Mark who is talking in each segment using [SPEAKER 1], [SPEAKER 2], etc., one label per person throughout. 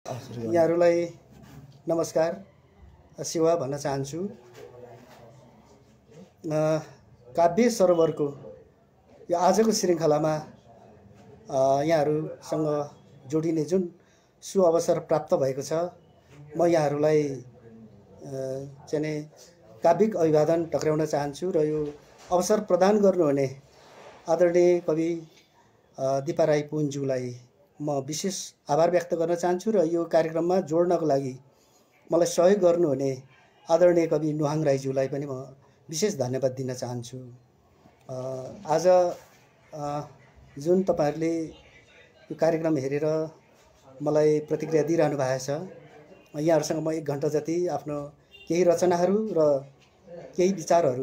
[SPEAKER 1] यहाँहरूलाई नमस्कार सेवा भन्न चाहन्छु। काव्य सरोवरको यो आजको श्रृङ्खलामा यहाँहरूसँग जोडिने जुन सुअवसर प्राप्त भएको छ, म यहाँहरूलाई चाहिँ काव्यिक अभिवादन टक्राउन चाहन्छु र यो अवसर प्रदान गर्नुहुने आदरणीय कवि दिपा राई पुनज्यूलाई म विशेष आभार व्यक्त गर्न चाहन्छु र यो कार्यक्रममा जोड्नको लागि मलाई सहयोग गर्नुहुने आदरणीय कवि नुहाङ राईज्यूलाई पनि म विशेष धन्यवाद दिन चाहन्छु। आज जुन तपाईहरुले यो कार्यक्रम हेरेर मलाई प्रतिक्रिया दिइरहनु भएको छ, यहाँहरुसँग म 1 घण्टा जति आफ्नो केही रचनाहरू र केही विचारहरू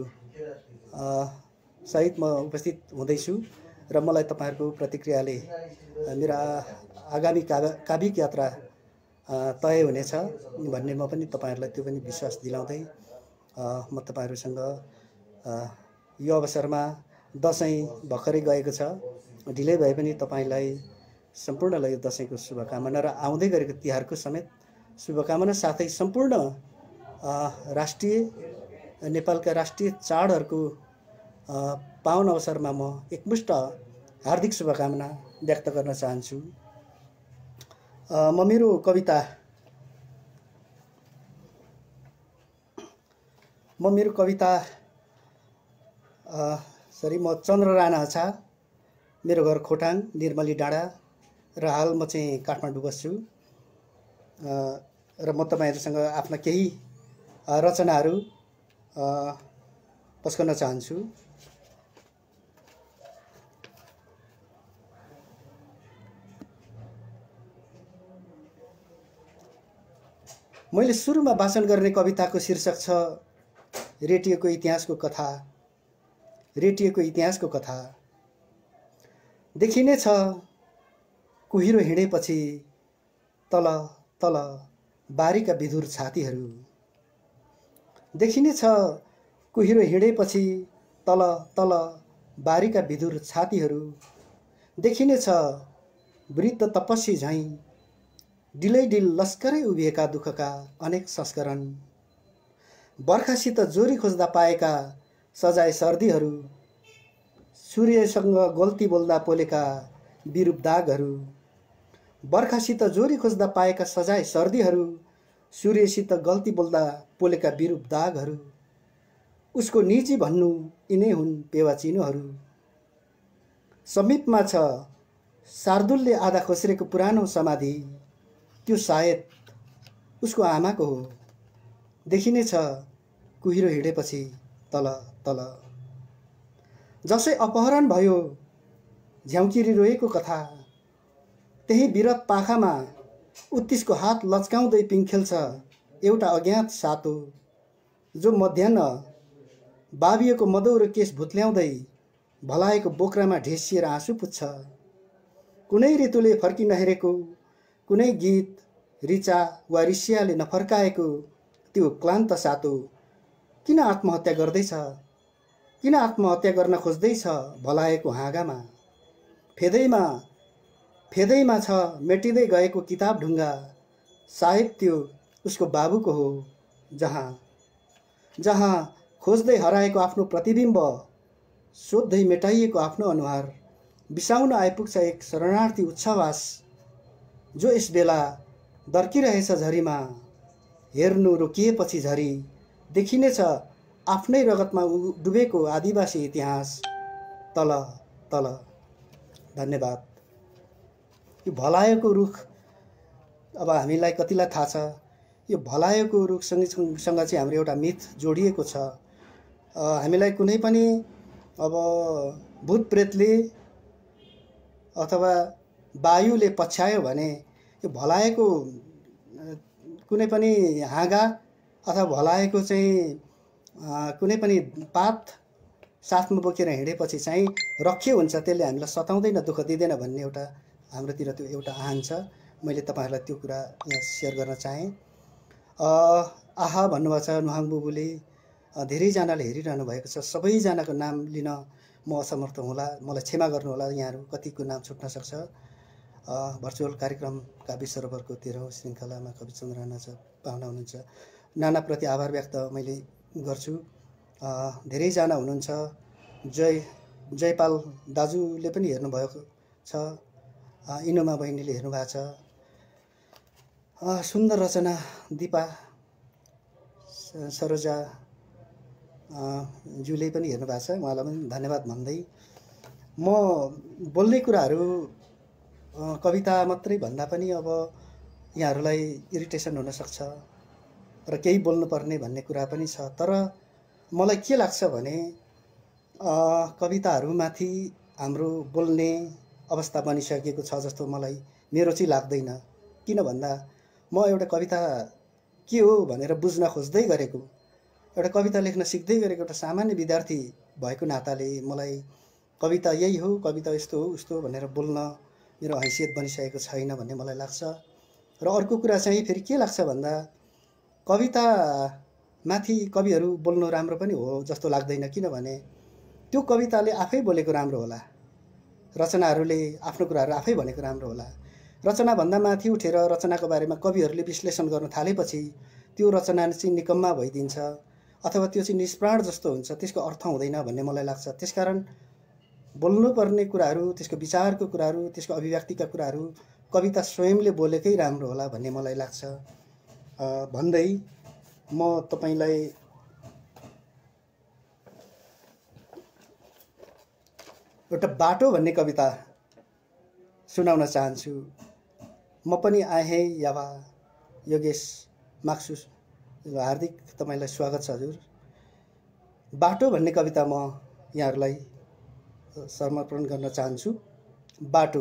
[SPEAKER 1] सहित म उपस्थित हुँदैछु र मलाई तपाईहरुको प्रतिक्रियाले मेरो आगामी काव्यिक यात्रा तय हुनेछ भन्ने म पनि तपाईहरुलाई त्यो पनि विश्वास दिलाउँदै म तपाईहरुसँग यो अवसरमा दशैं भर्खरै गएको छ, ढिलै भए पनि तपाईलाई सम्पूर्णलाई दशैंको शुभकामना र आउँदै गरेको तिहारको समेत शुभकामना, साथै सम्पूर्ण राष्ट्रिय नेपालका राष्ट्रिय चाडहरूको पावन अवसरमा म एकमुष्ट हार्दिक शुभकामना व्यक्त गर्न चाहन्छु। म मेरो कविता म चन्द्र राणा आछा, मेरो घर खोटाङ निर्मली डाँडा र हाल म चाहिँ काठमाडौँ बस्छु र म तपाईहरुसँग आफ्ना केही रचनाहरू पस्कन चाहन्छु। मैले सुरुमा वाचन गर्ने कविताको शीर्षक छ रेटिएको इतिहासको कथा। रेटिएको इतिहासको कथा देखिने छ कुहिरो हिँडेपछि तल तल बारीका विधुर छातीहरू। देखिने छ कुहिरो हिँडेपछि तल तल बारीका विधुर छातीहरू। देखिने छ वृद्ध तपस्वी झैं डिलैडिल लस्करै उभिएका दुःखका अनेक संस्करण। बर्खासित जोरी खोज्दा पाएका सजाय सर्दीहरू। सूर्यसँग गल्ती बोल्दा पोलेका विरूप दागहरू। बर्खासित जोरी खोज्दा पाएका सजाय सर्दीहरू। सूर्यसित गल्ती बोल्दा पोलेका विरूप दागहरू। उसको निजी भन्नु यिनै हुन् पेवा चिनोहरू। समीपमा छ शार्दुलले आधा खोस्रेको पुरानो समाधि, त्यो सायद उसको आमाको हो। देखिने छ कुहिरो हिँडेपछि तल तल। जसै अपहरण भयो झ्याउकिरी रोएको कथा, त्यही विरत पाखामा उत्तिसको हात लच्काउँदै पिङखेल्छ एउटा अज्ञात सातो, जो मध्याह्न बाबिएको मदौरो केस भुत्ल्याउँदै भलाएको बोक्रामा ढेसिएर आँसु पुज्छ। कुनै ऋतुले फर्की नहेरेको, कुनै गीत रिचा वा ऋषियाले नफर्काएको त्यो क्लान्त सातो किन आत्महत्या गर्दैछ? किन आत्महत्या गर्न खोज्दैछ भलाएको हाँगामा? फेदैमा छ मेटिँदै गएको किताब ढुङ्गा, सायद त्यो उसको बाबुको हो। जहाँ खोज्दै हराएको आफ्नो प्रतिबिम्ब, सोध्दै मेटाइएको आफ्नो अनुहार, बिसाउन आइपुग्छ एक शरणार्थी उच्छ्वास, जो यस बेला दर्किरहेछ झरीमा। हेर्नु रोकिएपछि झरी देखिनेछ आफ्नै रगतमा डुबेको आदिवासी इतिहास तल तल। धन्यवाद। यो भलायोको रुख, अब हामीलाई कतिलाई थाहा छ, यो भलायोको रुखसँग चाहिँ हाम्रो एउटा मिथ जोडिएको छ। हामीलाई कुनै पनि अब भूत प्रेतले अथवा वायुले पछ्यायो भने यो भलाएको कुनै पनि हाँगा अथवा भलाएको चाहिँ कुनै पनि पात साथमा बोकेर हिँडेपछि चाहिँ रक्ष्य हुन्छ, त्यसले हामीलाई सताउँदैन, दुःख दिँदैन भन्ने एउटा हाम्रोतिर त्यो एउटा आहान छ। मैले तपाईहरुलाई त्यो कुरा यहाँ शेयर गर्न चाहे। आहा भन्नुभएको छ नुहाङ बुबुले, धेरैजनाले हेरिरहनु भएको छ। सबैजनाको नाम लिन म असमर्थ होला, मलाई क्षमा गर्नुहोला, यहाँहरू कतिको नाम छुट्न सक्छ। भर्चुअल कार्यक्रमका विश्वरोपरको 13औं श्रृङ्खलामा कविचन्द्र राणा पाहुना हुनुहुन्छ। नानाप्रति आभार व्यक्त मैले गर्छु। धेरैजना हुनुहुन्छ। जयपाल दाजुले पनि हेर्नुभएको छ, इनुमा बहिनीले हेर्नुभएको छ। सुन्दर रचना दिपा सरोजा ज्यूले पनि हेर्नुभएको छ, उहाँलाई पनि धन्यवाद भन्दै म बोल्ने कुराहरू कविता मात्रै भन्दा पनि अब यहाँहरूलाई इरिटेसन हुनसक्छ र केही बोल्नुपर्ने भन्ने कुरा पनि छ। तर मलाई के लाग्छ भने कविताहरूमाथि हाम्रो बोल्ने अवस्था बनिसकेको छ जस्तो मलाई मेरो चाहिँ लाग्दैन। किन भन्दा म एउटा कविता के हो भनेर बुझ्न खोज्दै गरेको, एउटा कविता लेख्न सिक्दै गरेको एउटा सामान्य विद्यार्थी भएको नाताले मलाई कविता यही हो, कविता यस्तो हो उस्तो भनेर बोल्न मेरो हैसियत बनिसकेको छैन भन्ने मलाई लाग्छ। र अर्को कुरा चाहिँ फेरि के लाग्छ भन्दा कवितामाथि कविहरू बोल्नु राम्रो पनि हो जस्तो लाग्दैन। किनभने त्यो कविताले आफै बोलेको राम्रो होला, रचनाहरूले आफ्नो कुराहरू आफै भनेको राम्रो होला। रचनाभन्दा माथि उठेर रचनाको बारेमा कविहरूले विश्लेषण गर्न थालेपछि त्यो रचना चाहिँ निकम्मा भइदिन्छ अथवा त्यो चाहिँ निष्प्राण जस्तो हुन्छ, त्यसको अर्थ हुँदैन भन्ने मलाई लाग्छ। त्यसकारण बोल्नुपर्ने कुराहरू, त्यसको विचारको कुराहरू, त्यसको अभिव्यक्तिका कुराहरू कविता स्वयंले बोलेकै राम्रो होला भन्ने मलाई लाग्छ भन्दै म तपाईलाई एउटा बाटो भन्ने कविता सुनाउन चाहन्छु। म पनि आए यावा योगेश माक्सु, हार्दिक तपाईलाई स्वागत छ हजुर। बाटो भन्ने कविता म यहाँहरूलाई समर्पण गर्न चाहन्छु। बाटो।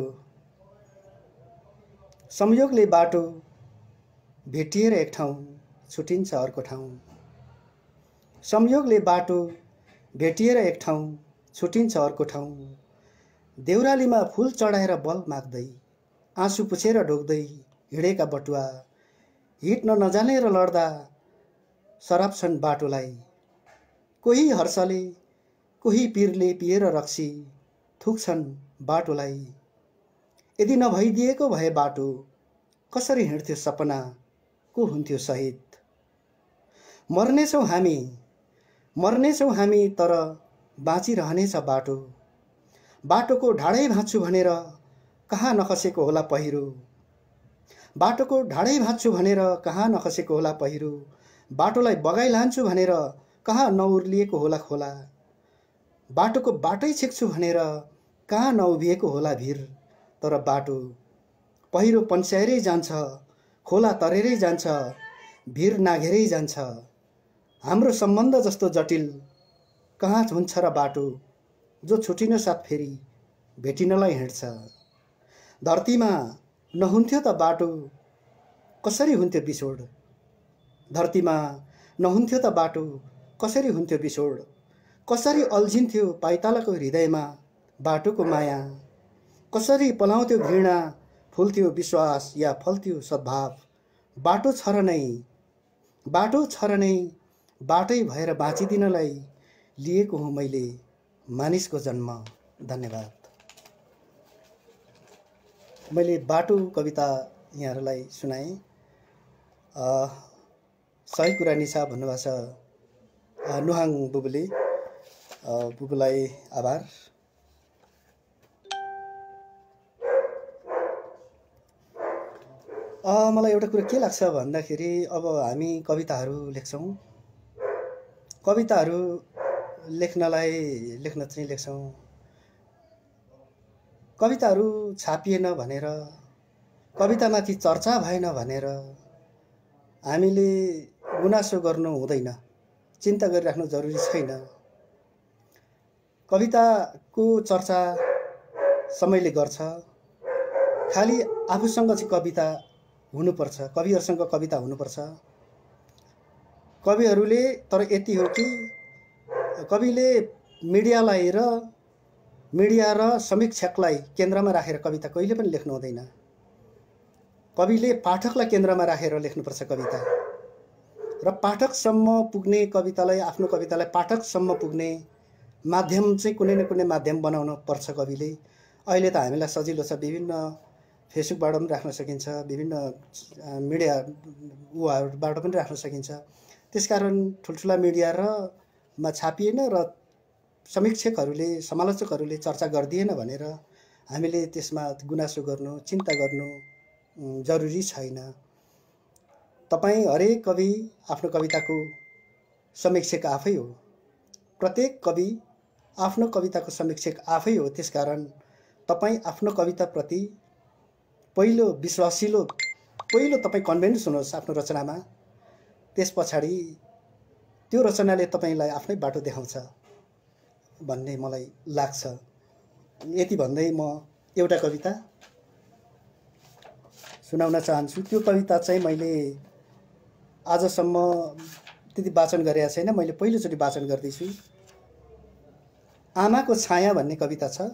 [SPEAKER 1] संयोगले बाटो भेटिएर एक ठाउँ छुटिन्छ अर्को ठाउँ। संयोगले बाटो भेटिएर एक ठाउँ छुटिन्छ अर्को ठाउँ। देउरालीमा फूल चढाएर बल माग्दै, आँसु पुछेर ढोक्दै हिँडेका बटुवा हिँड्न नजानेर लड्दा सराप्छन् बाटोलाई। कोही हर्षले कोही पीरले पिएर रक्सी थुक्छन् बाटोलाई। यदि नभइदिएको भए बाटो कसरी हिँड्थ्यो सपना को हुन्थ्यो शहीद। मर्नेछौँ हामी तर बाँचिरहनेछ बाटो। बाटोको ढाडै भाँच्छु भनेर कहाँ नखसेको होला पहिरो। बाटोको ढाडै भाँच्छु भनेर कहाँ नखसेको होला पहिरो। बाटोलाई बगाइ लान्छु भनेर कहाँ नउर्लिएको होला खोला। बाटोको बाटै छेक्छु भनेर कहाँ नउभिएको होला भिर। तर बाटो पहिरो पन्स्याएरै जान्छ, खोला तरेरै जान्छ, भिर नाघेरै जान्छ। हाम्रो सम्बन्ध जस्तो जटिल कहाँ हुन्छ र बाटो, जो छुटिन साथ फेरि भेटिनलाई हिँड्छ। धरतीमा नहुन्थ्यो त बाटो कसरी हुन्थ्यो बिछोड। धरतीमा नहुन्थ्यो त बाटो कसरी हुन्थ्यो बिछोड। कसरी अल्झिन्थ्यो पाइतालाको हृदयमा बाटोको माया। कसरी पलाउँथ्यो घृणा, फुल्थ्यो विश्वास या फल्थ्यो सद्भाव। बाटो छ र नै बाटै भएर बाँचिदिनलाई लिएको हुँ मैले मानिसको जन्म। धन्यवाद। मैले बाटो कविता यहाँहरूलाई सुनाएँ। सही कुरा निशा भन्नुभएको छ नुहाङ बुबुले, बुबुलाई आभार। मलाई एउटा कुरा के लाग्छ भन्दाखेरि अब हामी कविताहरू लेख्छौँ, कविताहरू लेख्न चाहिँ लेख्छौँ। कविताहरू छापिएन भनेर, कवितामाथि चर्चा भएन भनेर हामीले गुनासो गर्नु हुँदैन, चिन्ता गरिराख्नु जरुरी छैन। कविताको चर्चा समयले गर्छ, खालि आफूसँग चाहिँ कविता हुनुपर्छ, कविहरूसँग कविता हुनुपर्छ। कविहरूले तर यति हो कि कविले मिडिया र समीक्षकलाई केन्द्रमा राखेर कविता कहिले पनि लेख्नु हुँदैन। कविले पाठकलाई केन्द्रमा राखेर लेख्नुपर्छ कविता, र पाठकसम्म पुग्ने कवितालाई, आफ्नो कवितालाई पाठकसम्म पुग्ने माध्यम चाहिँ कुनै न कुनै माध्यम बनाउनु पर्छ कविले। अहिले त हामीलाई सजिलो छ, विभिन्न फेसबुकबाट पनि राख्न सकिन्छ, विभिन्न मिडिया उहाँहरूबाट पनि राख्न सकिन्छ। त्यसकारण ठुल्ठुला मिडिया र मा छापिएन र समीक्षकहरूले समालोचकहरूले चर्चा गरिदिएन भनेर हामीले त्यसमा गुनासो गर्नु, चिन्ता गर्नु जरुरी छैन। तपाईँ हरेक कवि आफ्नो कविताको समीक्षक आफै हो। प्रत्येक कवि आफ्नो कविताको समीक्षक आफै हो। त्यसकारण तपाईँ आफ्नो कविताप्रति पहिलो तपाईँ कन्भिन्स हुनुहोस् आफ्नो रचनामा। त्यस पछाडि त्यो रचनाले तपाईँलाई आफ्नै बाटो देखाउँछ भन्ने मलाई लाग्छ। यति भन्दै म एउटा कविता सुनाउन चाहन्छु। त्यो कविता चाहिँ मैले आजसम्म त्यति वाचन गरेको छैन, मैले पहिलोचोटि वाचन गर्दैछु। आमाको छाया भन्ने कविता छ।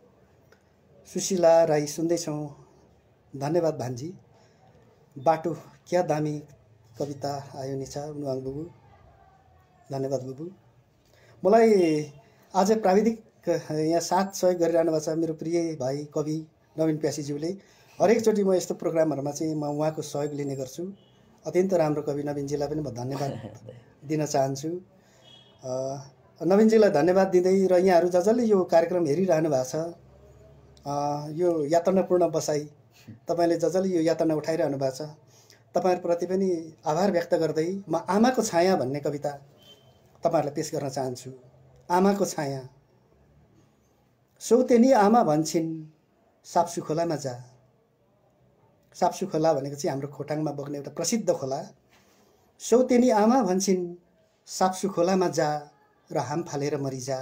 [SPEAKER 1] सुशीला राई सुन्दैछौँ, धन्यवाद भान्जी। बाटो क्या दामी कविता आयो नि छ उनुवाङ बुबु, धन्यवाद बुबु। मलाई आज प्राविधिक यहाँ साथ सहयोग गरिरहनु भएको छ मेरो प्रिय भाइ कवि नवीन प्यासीज्यूले। हरेकचोटि म यस्तो प्रोग्रामहरूमा चाहिँ म उहाँको सहयोग लिने गर्छु। अत्यन्त राम्रो कवि नवीनजीलाई पनि म धन्यवाद दिन चाहन्छु। नवीनजीलाई धन्यवाद दिँदै र यहाँहरू जसले यो कार्यक्रम हेरिरहनु भएको छ, यो यातनापूर्ण बसाइ तपाईँले जसले यो यातना उठाइरहनु भएको छ, तपाईँहरूप्रति पनि आभार व्यक्त गर्दै म आमाको छाया भन्ने कविता तपाईँहरूलाई पेश गर्न चाहन्छु। आमाको छाया। सौतेनी आमा भन्छन् साप्सु खोलामा जा। साप्सु खोला भनेको चाहिँ हाम्रो खोटाङमा बग्ने एउटा प्रसिद्ध खोला। सौतेनी आमा भन्छन् साप्सु खोलामा जा र हाम फालेर मरिजा।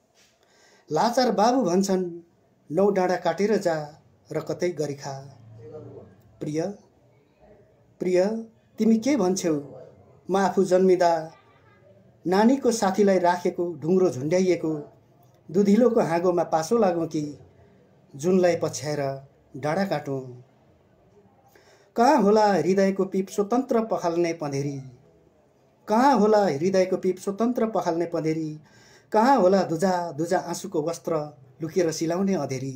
[SPEAKER 1] लाचार बाबु भन्छन् 9 डाँडा काटेर जा र कतै गरी खा। प्रिय प्रिय तिमी के भन्छौ? म आफू जन्मिँदा नानीको साथीलाई राखेको ढुङ्ग्रो झुन्ड्याइएको दुधिलोको हाँगोमा पासो लागौँ कि जुनलाई पछ्याएर डाँडा काटौँ। कहाँ होला हृदयको पिप स्वतन्त्र पखाल्ने पँधेरी? कहाँ होला हृदयको पिप स्वतन्त्र पखाल्ने पँधेरी? कहाँ होला दुजा दुजा आँसुको वस्त्र लुकेर सिलाउने अँधेरी?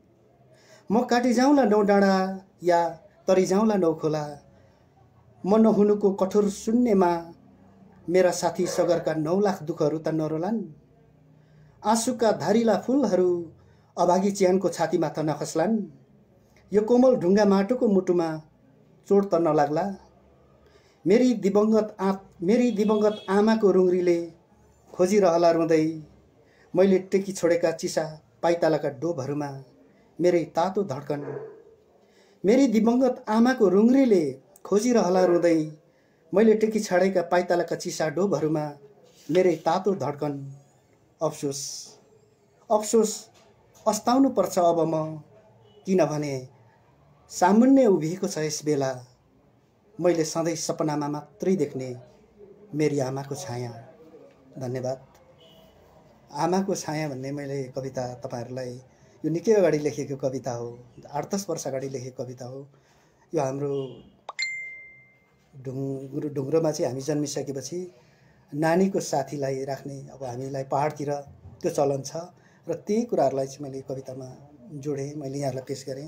[SPEAKER 1] म काटी जाउँला 9 डाँडा या तरी जाउँला 9 खोला। म नहुनुको कठोर शून्यमा मेरा साथी सगरका 9 लाख दुःखहरू त नरोलान्। आँसुका धारिला फुलहरू अभागी च्यानको छातीमा त नखस्लान्। यो कोमल ढुङ्गा माटोको मुटुमा चोट त नलाग्ला। मेरी दिवंगत आमाको रुङ्ग्रीले खोजिरहला रुँदै। मैले टेकी छोडेका चिसा पाइतालाका डोबहरूमा मेरै तातो धड्कन। मेरी दिवंगत आमाको रुङ्ग्रीले खोजिरहला रुँदै। मैले टेकी छाडेका पाइतालाका चिसा डोबहरूमा मेरै तातो धड्कन। अफसोस अफसोस अस्ताउनु पर्छ अब म, किनभने सामुन्ने उभिएको छ यस बेला मैले सधैँ सपनामा मात्रै देख्ने मेरी आमाको छाया। धन्यवाद। आमाको छाया भन्ने मैले कविता तपाईँहरूलाई यो निकै अगाडि लेखेको कविता हो, 8-10 वर्ष अगाडि लेखेको कविता हो। यो हाम्रो ढुङ्ग्रोमा चाहिँ हामी जन्मिसकेपछि नानीको साथीलाई राख्ने, अब हामीलाई पहाडतिर त्यो चलन छ र त्यही कुराहरूलाई चाहिँ मैले कवितामा जोडेँ, मैले यहाँहरूलाई पेश गरेँ।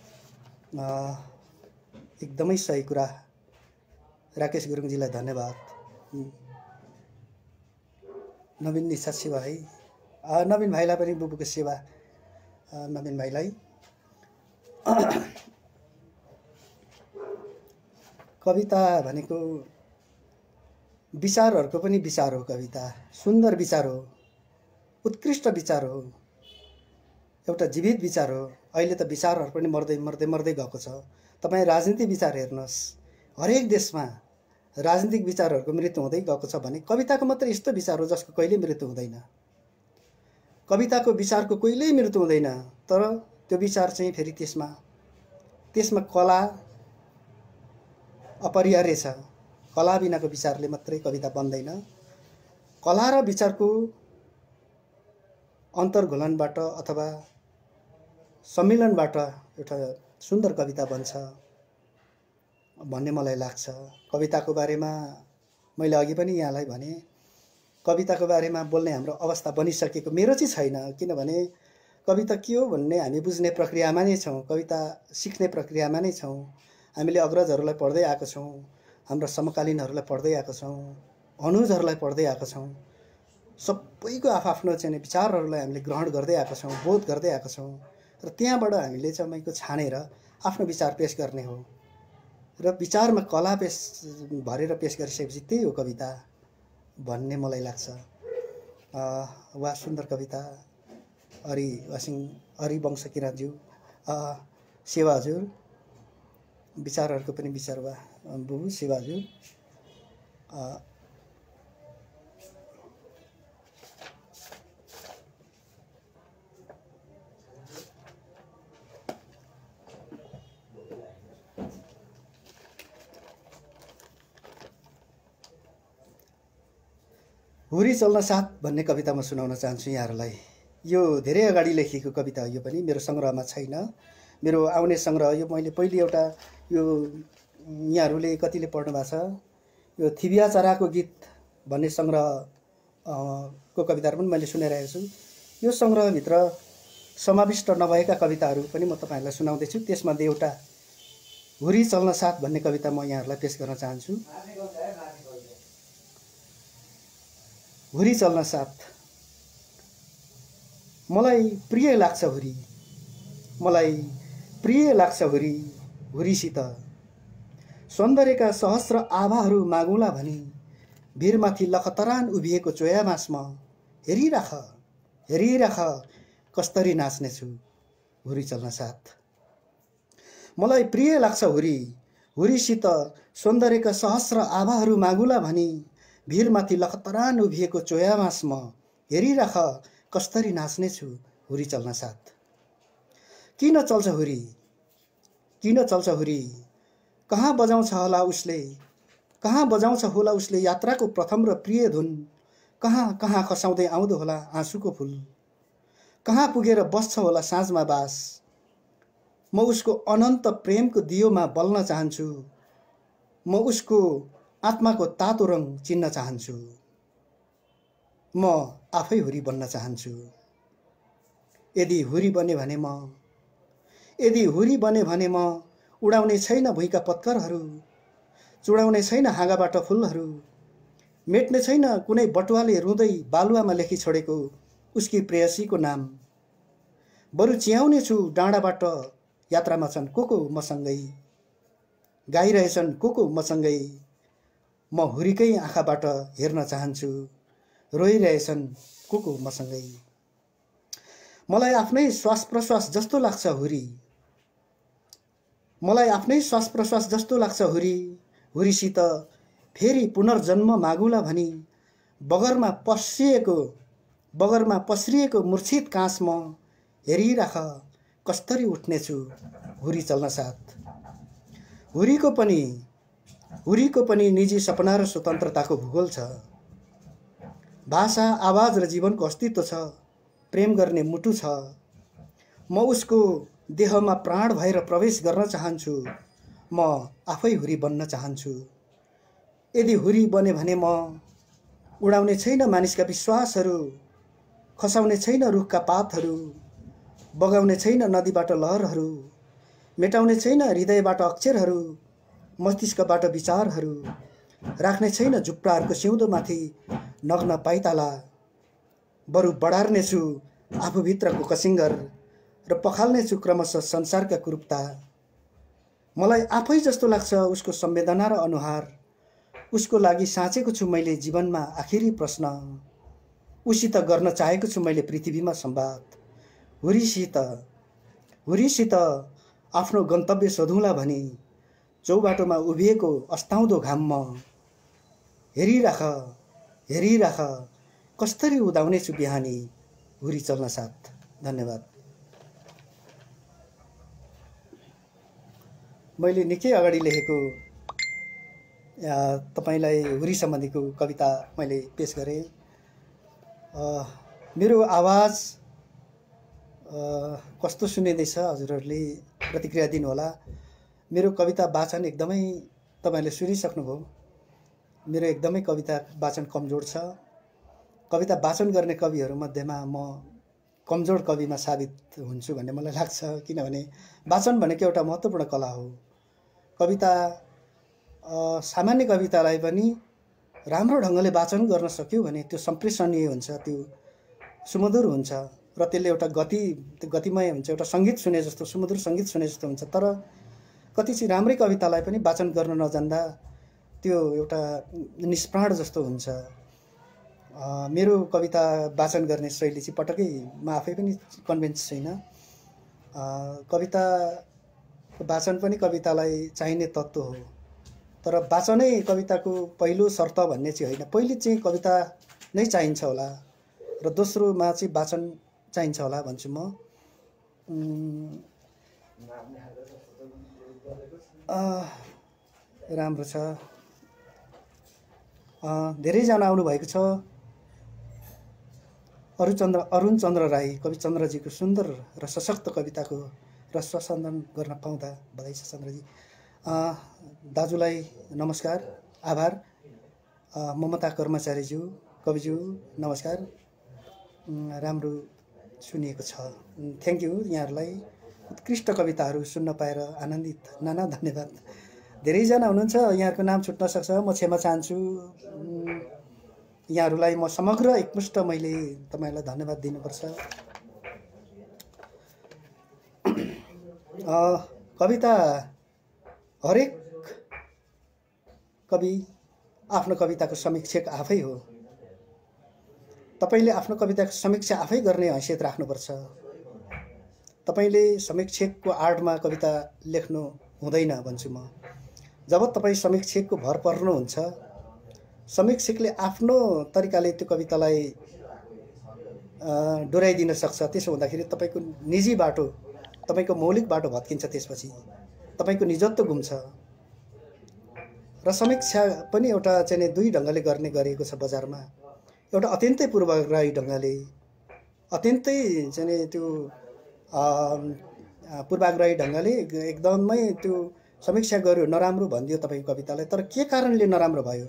[SPEAKER 1] एकदमै सही कुरा। राकेश गुरुङजीलाई धन्यवाद। नवीन निशा सेवा है, नवीन भाइलाई पनि बुबुको सेवा। नवीन भाइलाई कविता भनेको विचारहरूको पनि विचार हो। कविता सुन्दर विचार हो, उत्कृष्ट विचार हो, एउटा जीवित विचार हो। अहिले त विचारहरू पनि मर्दै मर्दै मर्दै गएको छ। तपाईँ राजनीतिक विचार हेर्नुहोस्, हरेक देशमा राजनीतिक विचारहरूको मृत्यु हुँदै गएको छ भने कविताको मात्र यस्तो विचार हो जसको कहिल्यै मृत्यु हुँदैन। कविताको विचारको कहिल्यै मृत्यु हुँदैन, तर त्यो विचार चाहिँ फेरि त्यसमा कला अपरिहार्य छ। कला बिनाको विचारले मात्रै कविता बन्दैन। कला र विचारको अन्तर्घुलनबाट अथवा सम्मिलनबाट एउटा सुन्दर कविता बन्छ भन्ने मलाई लाग्छ। कविताको बारेमा मैले अघि पनि यहाँलाई भने, कविताको बारेमा बोल्ने हाम्रो अवस्था बनिसकेको मेरो चाहिँ छैन। किनभने कविता के हो भन्ने हामी बुझ्ने प्रक्रियामा नै छौँ, कविता सिक्ने प्रक्रियामा नै छौँ। हामीले अग्रजहरूलाई पढ्दै आएको छौँ, हाम्रा समकालीनहरूलाई पढ्दै आएको छौँ, अनुजहरूलाई पढ्दै आएको छौँ। सबैको आफआफ्नो चाहिँ विचारहरूलाई हामीले ग्रहण गर्दै आएको छौँ, बोध गर्दै आएको छौँ र त्यहाँबाट हामीले चाहिँ छानेर आफ्नो विचार पेश गर्ने हो र विचारमा कला पेश भरेर पेश गरिसकेपछि त्यही हो कविता भन्ने मलाई लाग्छ। वा सुन्दर कविता हरिवंश किराँतज्यू, सेवा हजुर, विचारहरूको पनि विचार वा बुबु सेवा हजुर। हुरी चल्न साथ भन्ने कविता म सुनाउन चाहन्छु यहाँहरूलाई। यो धेरै अगाडि लेखिएको कविता हो, यो पनि मेरो सङ्ग्रहमा छैन। मेरो आउने सङ्ग्रह यो मैले पहिले एउटा यो यहाँहरूले कतिले पढ्नु भएको छ, यो थिबिया चराको गीत भन्ने सङ्ग्रह को कविताहरू पनि मैले सुनाइरहेको छु। यो सङ्ग्रहभित्र समाविष्ट नभएका कविताहरू पनि म तपाईँहरूलाई सुनाउँदैछु। त्यसमध्ये एउटा हुरी चल्न साथ भन्ने कविता म यहाँहरूलाई पेश गर्न चाहन्छु। हुरी चल्न साथ। मलाई प्रिय लाग्छ हुरी, मलाई प्रिय लाग्छ हुरी, हुरीसित सौन्दर्यका सहस्र आभाहरू मागौँला भनी भिरमाथि लखतरान उभिएको चोयामासमा हेरिराख हेरिराख कस्तरी नाच्नेछु हुरी चल्न साथ। मलाई प्रिय लाग्छ हुरी, हुरीसित सौन्दर्यका सहस्र आभाहरू मागौँला भनी भिरमाथि लखतरान उभिएको चोयामासमा हेरिराख कस्तरी नाच्नेछु हुरी चल्न साथ। किन चल्छ हुरी, किन चल्छ हुरी, कहाँ बजाउँछ होला उसले, कहाँ बजाउँछ होला उसले यात्राको प्रथम र प्रिय धुन, कहाँ कहाँ खसाउँदै आउँदो होला आँसुको फुल, कहाँ पुगेर बस्छ होला साँझमा बास। म उसको अनन्त प्रेमको दियोमा बल्न चाहन्छु, म उसको आत्माको तातो रङ चिन्न चाहन्छु, म आफै हुरी बन्न चाहन्छु। यदि हुरी बने भने म, यदि हुरी बने भने म उडाउने छैन भुइँका पत्करहरू, चुडाउने छैन हाँगाबाट फुलहरू, मेट्ने छैन कुनै बटुवाले रुँदै बालुवामा लेखी छोडेको उसकी प्रेयसीको नाम। बरु च्याउने छु डाँडाबाट यात्रामा छन् को मसँगै, गाइरहेछन् को मसँगै। म हुरीकै आँखाबाट हेर्न चाहन्छु, रोइरहेछन् को मसँगै। मलाई आफ्नै श्वास प्रश्वास जस्तो लाग्छ हुरी, मलाई आफ्नै श्वास प्रश्वास जस्तो लाग्छ हुरी, हुरीसित फेरि पुनर्जन्म मागुला भनी बगरमा पस्रिएको मूर्छित काँसमा हेरिराख कस्तरी उठ्नेछु हुरी चल्न साथ। हुरीको पनि निजी सपना र स्वतन्त्रताको भूगोल छ, भाषा आवाज र जीवनको अस्तित्व छ, प्रेम गर्ने मुटु छ। म उसको देहमा प्राण भएर प्रवेश गर्न चाहन्छु, म आफै हुरी बन्न चाहन्छु। यदि हुरी बने भने म उडाउने छैन मानिसका विश्वासहरू, खसाउने छैन रुखका पातहरू, बगाउने छैन नदीबाट लहरहरू, मेटाउने छैन हृदयबाट अक्षरहरू, मस्तिष्कबाट विचारहरू, राख्ने छैन झुप्राहरूको सिउँदोमाथि नग्न पाइताला। बरु बढार्नेछु आफूभित्रको कसिङ्गर र पखाल्नेछु क्रमशः संसारका कुरूपता। मलाई आफै जस्तो लाग्छ उसको संवेदना र अनुहार, उसको लागि साँचेको छु मैले जीवनमा आखिरी प्रश्न, उसित गर्न चाहेको छु मैले पृथ्वीमा संवाद। हुरीसित आफ्नो गन्तव्य सोधौँला भनी चौबाटोमा उभिएको अस्ताउँदो घाममा हेरिराख हेरिराख कस्तरी उदाउनेछु बिहानी हुरी चल्न साथ। धन्यवाद। मैले निकै अगाडि लेखेको तपाईलाई हुरी सम्बन्धीको कविता मैले पेश गरेँ। मेरो आवाज कस्तो सुनिँदैछ हजुरहरूले प्रतिक्रिया दिनुहोला। मेरो कविता वाचन एकदमै तपाईले सुनिसक्नुभयो। मेरो एकदमै कविता वाचन कमजोर छ। कविता वाचन गर्ने कविहरू मध्येमा म कमजोर कविमा साबित हुन्छु भन्ने मलाई लाग्छ। किनभने वाचन भनेको एउटा महत्त्वपूर्ण कला हो। कविता सामान्य कवितालाई पनि राम्रो ढङ्गले वाचन गर्न सक्यो भने त्यो सम्प्रेषणीय हुन्छ, त्यो सुमधुर हुन्छ र त्यसले एउटा गतिमय हुन्छ, एउटा सङ्गीत सुने जस्तो, सुमधुर सङ्गीत सुने जस्तो हुन्छ। तर कति चाहिँ राम्रै कवितालाई पनि वाचन गर्न नजान्दा त्यो एउटा निष्प्राण जस्तो हुन्छ। मेरो कविता वाचन गर्ने शैली चाहिँ पटक्कै म आफै पनि कन्भिन्स छैन। कविता वाचन पनि कवितालाई चाहिने तत्त्व हो, तर वाचनै कविताको पहिलो शर्त भन्ने चाहिँ होइन। पहिले चाहिँ कविता नै चाहिन्छ होला र दोस्रोमा चाहिँ वाचन चाहिन्छ होला भन्छु म। राम्रो छ। धेरैजना आउनुभएको छ। अरुण चन्द्र राई, कवि चन्द्रजीको सुन्दर र सशक्त कविताको रस संदन गर्न पाउँदा बधाई छ चन्द्रजी। दाजुलाई नमस्कार, आभार। ममता कर्मचारीज्यू, कविज्यू नमस्कार। राम्रो सुनिएको छ, थ्याङ्क यू। यहाँहरूलाई उत्कृष्ट कविताहरू सुन्न पाएर आनन्दित, नाना धन्यवाद। धेरैजना हुनुहुन्छ, यहाँहरूको नाम छुट्न सक्छ, म क्षमा चाहन्छु। यहाँहरूलाई म समग्र एकमुष्ट मैले तपाईँलाई धन्यवाद दिनुपर्छ। कविता हरेक कवि आफ्नो कविताको समीक्षक आफै हो। तपाईले आफ्नो कविताको समीक्षा आफै गर्ने हैसियत राख्नुपर्छ। तपाईले समीक्षकको आडमा कविता लेख्नु हुँदैन भन्छु म। जब तपाईँ समीक्षकको भर पर्नुहुन्छ, समीक्षकले आफ्नो तरिकाले त्यो कवितालाई डोर्याइदिन सक्छ। त्यसो हुँदाखेरि तपाईँको निजी बाटो, तपाईँको मौलिक बाटो भत्किन्छ। त्यसपछि तपाईँको निजत्व गुम्छ। र समीक्षा पनि एउटा चाहिँ दुई ढङ्गले गर्ने गरिएको छ बजारमा। एउटा अत्यन्तै पूर्वाग्रही ढङ्गले, अत्यन्तै चाहिँ त्यो पूर्वाग्रही ढङ्गले एकदमै त्यो समीक्षा गर्यो, नराम्रो भनिदियो तपाईँको कवितालाई। तर के कारणले नराम्रो भयो,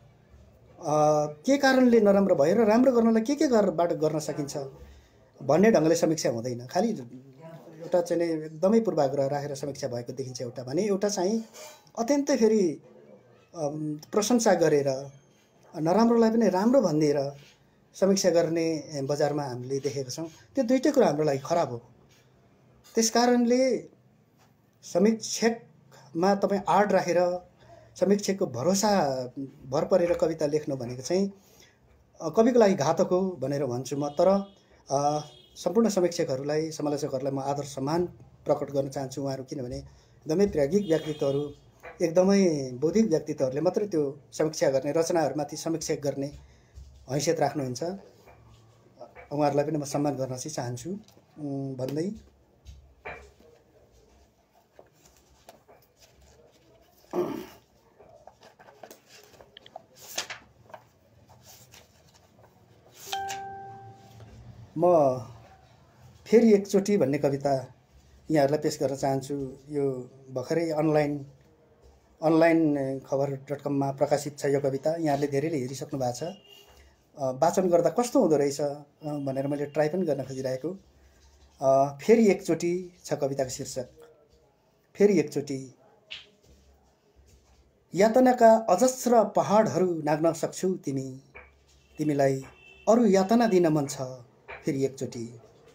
[SPEAKER 1] के कारणले नराम्रो भयो र राम्रो गर्नलाई के बाटो गर्न सकिन्छ भन्ने ढङ्गले समीक्षा हुँदैन। खालि एउटा चाहिँ एकदमै पूर्वाग्रह राखेर समीक्षा भएको देखिन्छ एउटा भने, एउटा चाहिँ अत्यन्तै फेरि प्रशंसा गरेर नराम्रोलाई पनि राम्रो भनिदिएर समीक्षा गर्ने बजारमा हामीले देखेका छौँ। त्यो दुईटै कुरा हाम्रो लागि खराब हो। त्यसकारणले समीक्षकमा तपाईँ आड राखेर समीक्षकको भरोसा भर परेर कविता लेख्नु भनेको चाहिँ कविको लागि घातक हो भनेर भन्छु म। तर सम्पूर्ण समीक्षकहरूलाई, समालोचकहरूलाई म आदर सम्मान प्रकट गर्न चाहन्छु। उहाँहरू किनभने एकदमै प्राज्ञिक व्यक्तित्वहरू, एकदमै बौद्धिक व्यक्तित्वहरूले मात्रै त्यो समीक्षा गर्ने, रचनाहरूमाथि समीक्षा गर्ने हैसियत राख्नुहुन्छ। उहाँहरूलाई पनि म सम्मान गर्न चाहिँ चाहन्छु भन्दै म फेरि एकचोटि भन्ने कविता यहाँहरूलाई पेश गर्न चाहन्छु। यो भर्खरै अनलाइन खबर.com प्रकाशित छ यो कविता। यहाँहरूले धेरैले हेरिसक्नु भएको छ। वाचन गर्दा कस्तो हुँदो रहेछ भनेर मैले ट्राई पनि गर्न खोजिरहेको। फेरि एकचोटि छ कविताको शीर्षक। फेरि एकचोटि। यातनाका अजस्र पहाडहरू नाग्न सक्छौ तिमी, तिमीलाई अरू यातना दिन मन छ फेरि एकचोटि।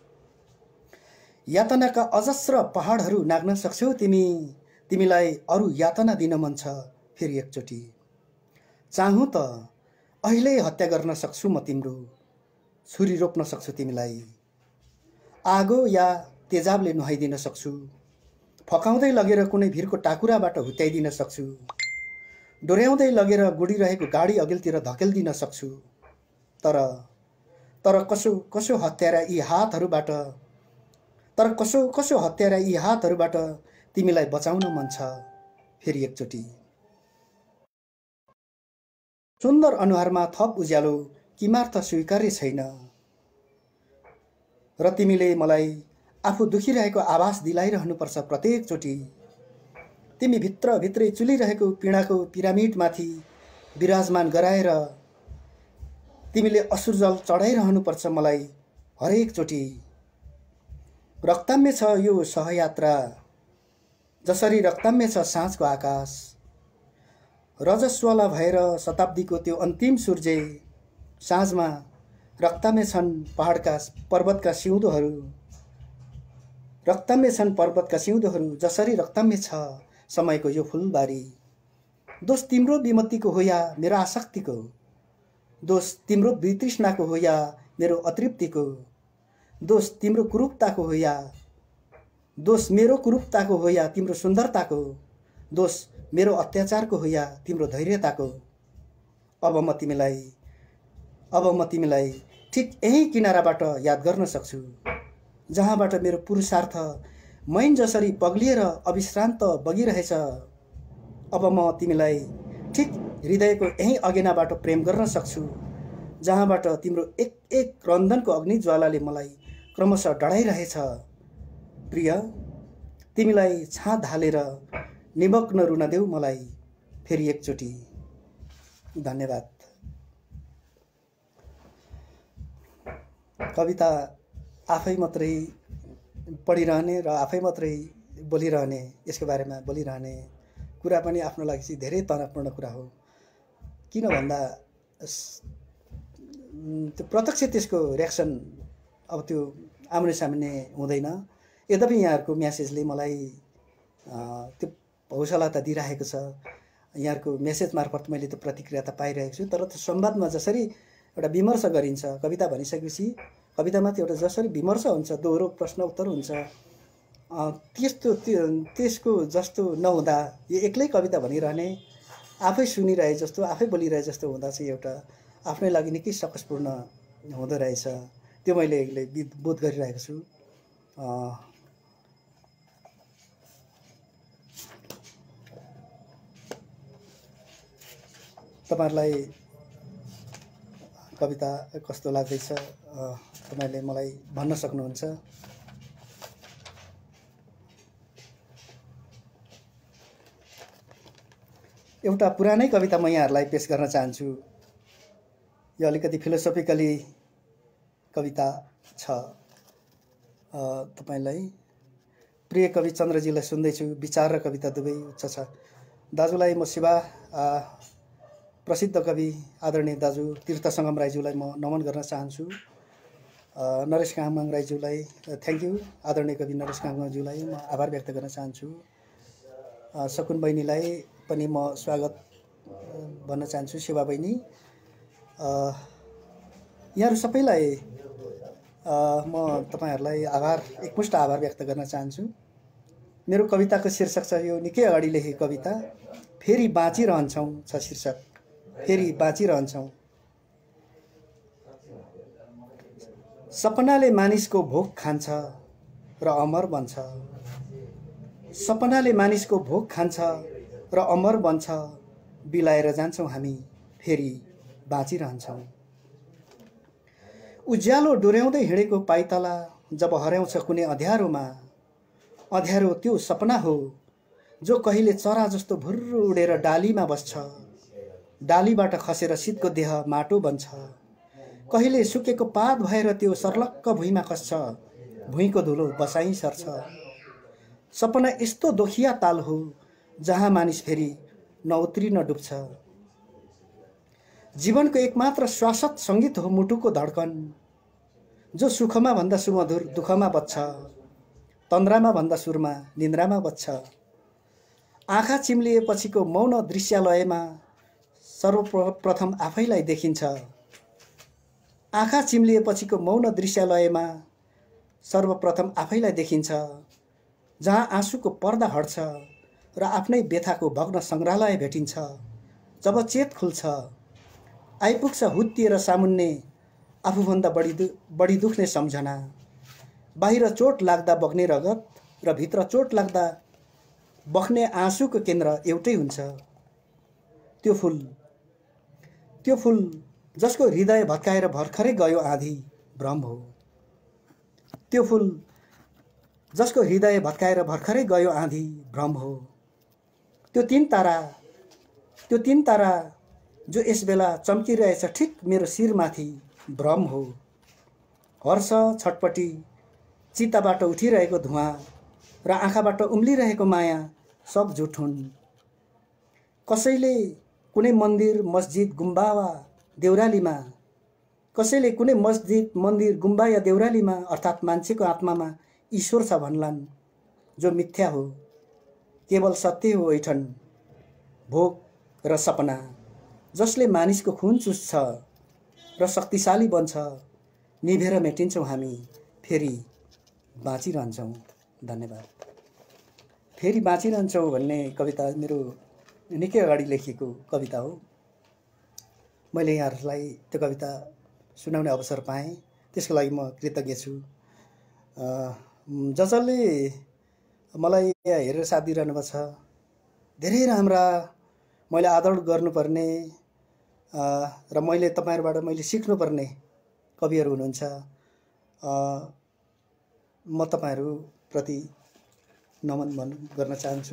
[SPEAKER 1] यातनाका अजस्र पहाडहरू नाग्न सक्छौ तिमी, तिमीलाई अरू यातना दिन मन छ फेरि एकचोटि। चाहूँ त अहिले हत्या गर्न सक्छु म तिम्रो, छुरी रोप्न सक्छु तिमीलाई। आगो या तेजाबले नुहाइदिन सक्छु, फकाउँदै लगेर कुनै भिरको टाकुराबाट हुत्याइदिन सक्छु, डोर्याउँदै लगेर गुडिरहेको गाडी अघिल्तिर धकेल्दिन सक्छु। तर कसो हत्यारा यी हातहरूबाट तिमीलाई बचाउन मन छ फेरि एकचोटि। सुन्दर अनुहारमा थप उज्यालो किमार्थ स्वीकार्य छैन र तिमीले मलाई आफू दुखिरहेको आभास दिलाइरहनुपर्छ प्रत्येकचोटि। तिमी भित्रै चुलिरहेको पीडाको पिरामिडमाथि विराजमान गराएर तिमीले असुरजल चढाइरहनुपर्छ मलाई हरेकचोटि। रक्ताम्य छ यो सहयात्रा, जसरी रक्ताम्य छ साँझको आकाश। रजस्वला भएर शताब्दीको त्यो अन्तिम सूर्य, साँझमा रक्ताम्य छन् पहाडका पर्वतका सिउँदोहरू। रक्ताम्य छन् पर्वतका सिउँदोहरू, जसरी रक्ताम्य छ समयको यो फुलबारी। दोष तिम्रो विमतिको हो या मेरो आसक्तिको, दोष तिम्रो वितृष्णाको हो या मेरो अतृप्तिको, दोष तिम्रो कुरूपताको हो या दोष मेरो कुरूपताको हो या तिम्रो सुन्दरताको, दोष मेरो अत्याचारको हो या तिम्रो धैर्यताको। अब म तिमीलाई ठिक यही किनाराबाट याद गर्न सक्छु, जहाँबाट मेरो पुरुषार्थ मैन जसरी पग्लिएर अविश्रान्त बगिरहेछ। अब म तिमीलाई ठिक हृदयको यही अगेनाबाट प्रेम गर्न सक्छु, जहाँबाट तिम्रो एक एक क्रन्दनको अग्निज्वालाले मलाई क्रमशः डढाइरहेछ। प्रिय, तिमीलाई छाँद हालेर निमग्न रुन देऊ मलाई फेरि एकचोटि। धन्यवाद। कविता आफै मात्रै पढिरहने र आफै मात्रै बोलिरहने, यसको बारेमा बोलिरहने कुरा पनि आफ्नो लागि चाहिँ धेरै तनावपूर्ण कुरा हो। किन भन्दा त्यो प्रत्यक्ष त्यसको रियाक्सन अब त्यो आम्ने सामने हुँदैन। यद्यपि यहाँहरूको म्यासेजले मलाई त्यो हौसला त दिइरहेको छ। यहाँहरूको मेसेज मार्फत मैले त्यो प्रतिक्रिया त पाइरहेको छु। तर त्यो संवादमा जसरी एउटा विमर्श गरिन्छ, कविता भनिसकेपछि कवितामा त्यो एउटा जसरी विमर्श हुन्छ, दोहोरो प्रश्न उत्तर हुन्छ, त्यसको जस्तो नहुँदा यो एक्लै कविता भनिरहने, आफै सुनिरहे जस्तो, आफै बोलिरहे जस्तो हुँदा चाहिँ एउटा आफ्नै लागि निकै सकसपूर्ण हुँदो रहेछ। त्यो मैले बोध गरिरहेको छु। तपाईहरुलाई कविता कस्तो लाग्दैछ तपाईले मलाई भन्न सक्नुहुन्छ। एउटा पुरानै कविता म यहाँहरुलाई पेश गर्न चाहन्छु। यो अलिकति फिलोसोफिकली कविता छ। तपाईलाई प्रिय कवि चन्द्रजीलाई सुन्दैछु। विचार र कविता दुवै उच्च छ। दाजुलाई म सेवा प्रसिद्ध कवि आदरणीय दाजु तीर्थ संगम राईज्यूलाई म नमन गर्न चाहन्छु। नरेश कामङ राईज्यूलाई थ्यांक यू। आदरणीय कवि नरेश कामङज्यूलाई म आभार व्यक्त गर्न चाहन्छु। सकुन बहिनीलाई पनि म स्वागत भन्न चाहन्छु। सेवा बहिनी, यहाँहरु सबैलाई म तपाईहरुलाई एकमुष्ट आभार व्यक्त गर्न चाहन्छु। मेरो कविताको शीर्षक छ, यो निकै अगाडि लेखेको कविता, फेरि बाँचिरहन्छौं छ शीर्षक। फेरि बाँचिरहन्छौं। सपनाले मानिसको भोक खान्छ र अमर बन्छ। सपनाले मानिसको भोक खान्छ र अमर बन्छ। बिलाएर जान्छौं हामी, फेरि बाँचिरहन्छौं। उज्यालो डोर्याउँदै हिँडेको पाइतला जब हराउँछ कुनै अँध्यारोमा, अँध्यारो त्यो सपना हो जो कहिले चरा जस्तो भुर्र उडेर डालीमा बस्छ। डालीबाट खसेर शीतको देह माटो बन्छ। कहिले सुकेको पात भएर त्यो सर्लक्क भुइँमा खस्छ। भुइँको धुलो बसाई सर्छ। सपना यस्तो दोखिया ताल हो जहाँ मानिस फेरि नउत्रिन डुब्छ। जीवनको एकमात्र शाश्वत संगीत हो मुटुको धड्कन, जो सुखमा भन्दा सुमधुर दुःखमा बज्छ। तन्द्रामा भन्दा सुरमा निन्द्रामा बज्छ। आँखा चिम्लिएपछिको मौन दृश्यालयमा सर्वप्रथम आफैलाई देखिन्छ। आँखा चिम्लिएपछिको मौन दृश्यालयमा सर्वप्रथम आफैलाई देखिन्छ। जहाँ आँसुको पर्दा हट्छ र आफ्नै व्यथाको भग्न संग्रहालय भेटिन्छ। जब चेत खुल्छ, आइपुग्छ हुत्तिएर सामुन्ने आफूभन्दा बढी दुख्ने सम्झना। बाहिर चोट लाग्दा बग्ने रगत र भित्र चोट लाग्दा बग्ने आँसुको केन्द्र एउटै हुन्छ। त्यो फूल जसको हृदय भत्काएर भर्खरै गयो आँधी भ्रम हो। त्यो फूल जसको हृदय भत्काएर भर्खरै गयो आँधी भ्रम हो। त्यो तीन तारा जो यसबेला चम्किरहेछ ठिक मेरो शिरमाथि भ्रम हो। हर्ष छटपटी चित्ताबाट उठिरहेको धुवाँ र आँखाबाट उम्लिरहेको माया सब झुट हुन्। कसैले कुनै मन्दिर मस्जिद गुम्बा वा देउरालीमा कसैले कुनै मस्जिद मन्दिर गुम्बा या देउरालीमा अर्थात् मान्छेको आत्मामा ईश्वर छ भन्लान्, जो मिथ्या हो। केवल सत्य हो ऐठन, भोग र सपना, जसले मानिसको खून चुस्छ र शक्तिशाली बन्छ। निभेर मेटिन्छौँ हामी, फेरि बाँचिरहन्छौँ। धन्यवाद। फेरि बाँचिरहन्छौँ भन्ने कविता मेरो निकै अगाडि लेखिएको कविता हो। मैले यहाँहरूलाई त्यो कविता सुनाउने अवसर पाएँ, त्यसको लागि म कृतज्ञ छु। जसले मलाई यहाँ हेरेर साथ दिइरहनु भएको छ, धेरै राम्रा, मैले आदर गर्नुपर्ने र मैले तपाईँहरूबाट मैले सिक्नुपर्ने कविहरू हुनुहुन्छ। म तपाईँहरूप्रति नमन गर्न चाहन्छु।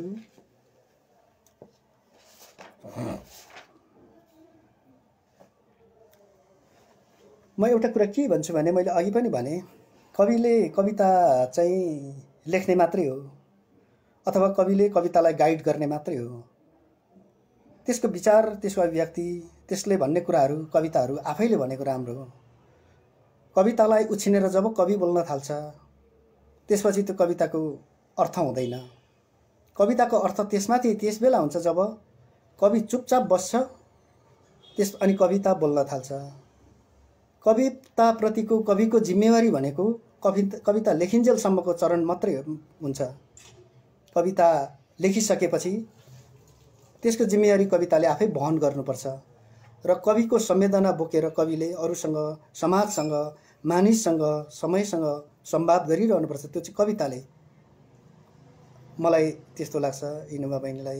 [SPEAKER 1] म एउटा कुरा के भन्छु भने, मैले अघि पनि भने, कविले कविता चाहिँ लेख्ने मात्रै हो अथवा कविले कवितालाई गाइड गर्ने मात्रै हो। त्यसको विचार, त्यसको अभिव्यक्ति, त्यसले भन्ने कुराहरू, कविताहरू आफैले भनेको राम्रो हो। कवितालाई उछिनेर जब कवि बोल्न थाल्छ, त्यसपछि त्यो कविताको अर्थ हुँदैन। कविताको अर्थ त्यस बेला हुन्छ जब कवि चुपचाप बस्छ, अनि कविता बोल्न थाल्छ। कविताप्रतिको कविको जिम्मेवारी भनेको कविता लेखिन्जेलसम्मको चरण मात्रै हुन्छ। कविता लेखिसकेपछि त्यसको जिम्मेवारी कविताले आफै वहन गर्नुपर्छ र कविको संवेदना बोकेर कविले अरूसँग, समाजसँग, मानिससँग, समयसँग संवाद गरिरहनुपर्छ। त्यो चाहिँ कविताले। मलाई त्यस्तो लाग्छ। इनुमा बहिनीलाई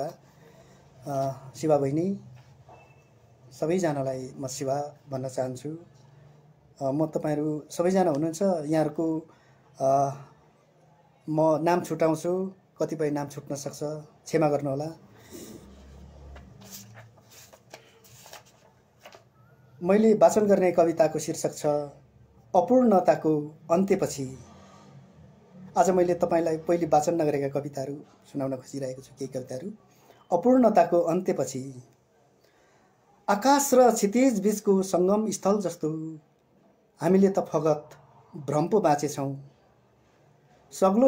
[SPEAKER 1] शिवा बहिनी, सबैजनालाई म शिवा भन्न चाहन्छु। म तपाईँहरू सबैजना हुनुहुन्छ, यहाँहरूको म नाम छुटाउँछु, कतिपय नाम छुट्न सक्छ, क्षमा गर्नुहोला। मैले वाचन गर्ने कविताको शीर्षक छ अपूर्णताको अन्त्यपछि। आज मैले तपाईँलाई पहिले वाचन नगरेका कविताहरू सुनाउन खोजिरहेको छु, केही कविताहरू। अपूर्णताको अन्त्यपछि। आकाश र क्षितिज बीचको सङ्गम स्थल जस्तो हामीले त फगत भ्रम पो बाँचेछौँ। सग्लो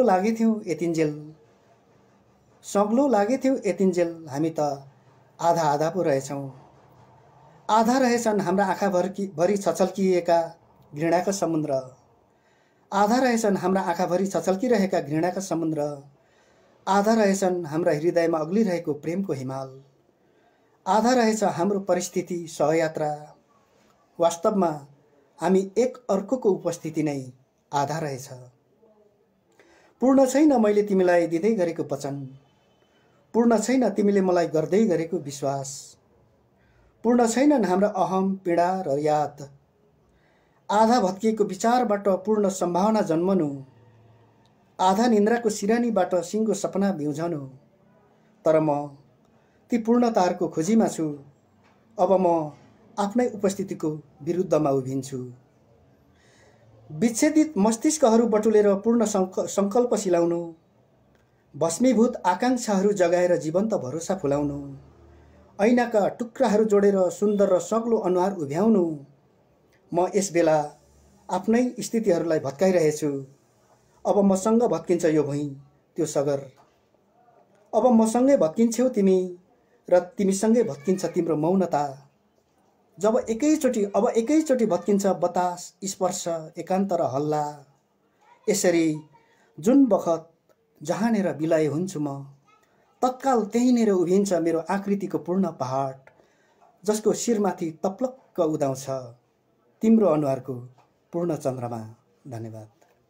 [SPEAKER 1] लागेथ्यौ यतिन्जेल हामी त आधा पो रहेछौँ। आधा रहेछन् हाम्रा आँखाभरि छचल्किएका घृणाका समुद्र। आधा रहेछन् हाम्रा आँखाभरि छचल्किरहेका घृणाका समुद्र। आधा रहेछन् हाम्रा हृदयमा अग्लिरहेको प्रेमको हिमाल। आधा रहेछ हाम्रो परिस्थिति सहयात्रा। वास्तवमा हामी एक अर्कोको उपस्थिति नै आधा रहेछ। पूर्ण छैन मैले तिमीलाई दिँदै गरेको वचन। पूर्ण छैन तिमीले मलाई गर्दै गरेको विश्वास। पूर्ण छैनन् हाम्रा अहम, पीडा र याद। आधा भत्किएको विचारबाट पूर्ण सम्भावना जन्मनु। आधा निन्द्राको सिरानीबाट सिङ्गो सपना बिउझनु। तर म ती पूर्णताहरूको खोजीमा छु। अब म आफ्नै उपस्थितिको विरुद्धमा उभिन्छु। विच्छेदित मस्तिष्कहरू बटुलेर पूर्ण सङ्कल्प सिलाउनु। भस्मीभूत आकाङ्क्षाहरू जगाएर जीवन्त भरोसा फुलाउनु। ऐनाका टुक्राहरू जोडेर सुन्दर र सग्लो अनुहार उभ्याउनु। म यस बेला आफ्नै स्थितिहरूलाई भत्काइरहेछु। अब मसँग भत्किन्छ यो भुइँ, त्यो सगर। अब मसँगै भत्किन्छौ तिमी र तिमीसँगै भत्किन्छ तिम्रो मौनता। अब एकैचोटि भत्किन्छ बतास, स्पर्श, एकान्त र हल्ला। यसरी जुन बखत जहाँनेर बिलाइ हुन्छु म, तत्काल त्यहीँनेर उभिन्छ मेरो आकृतिको पूर्ण पहाड, जसको शिरमाथि तप्लक्क उदाउँछ तिम्रो अनुहारको पूर्ण चन्द्रमा। धन्यवाद।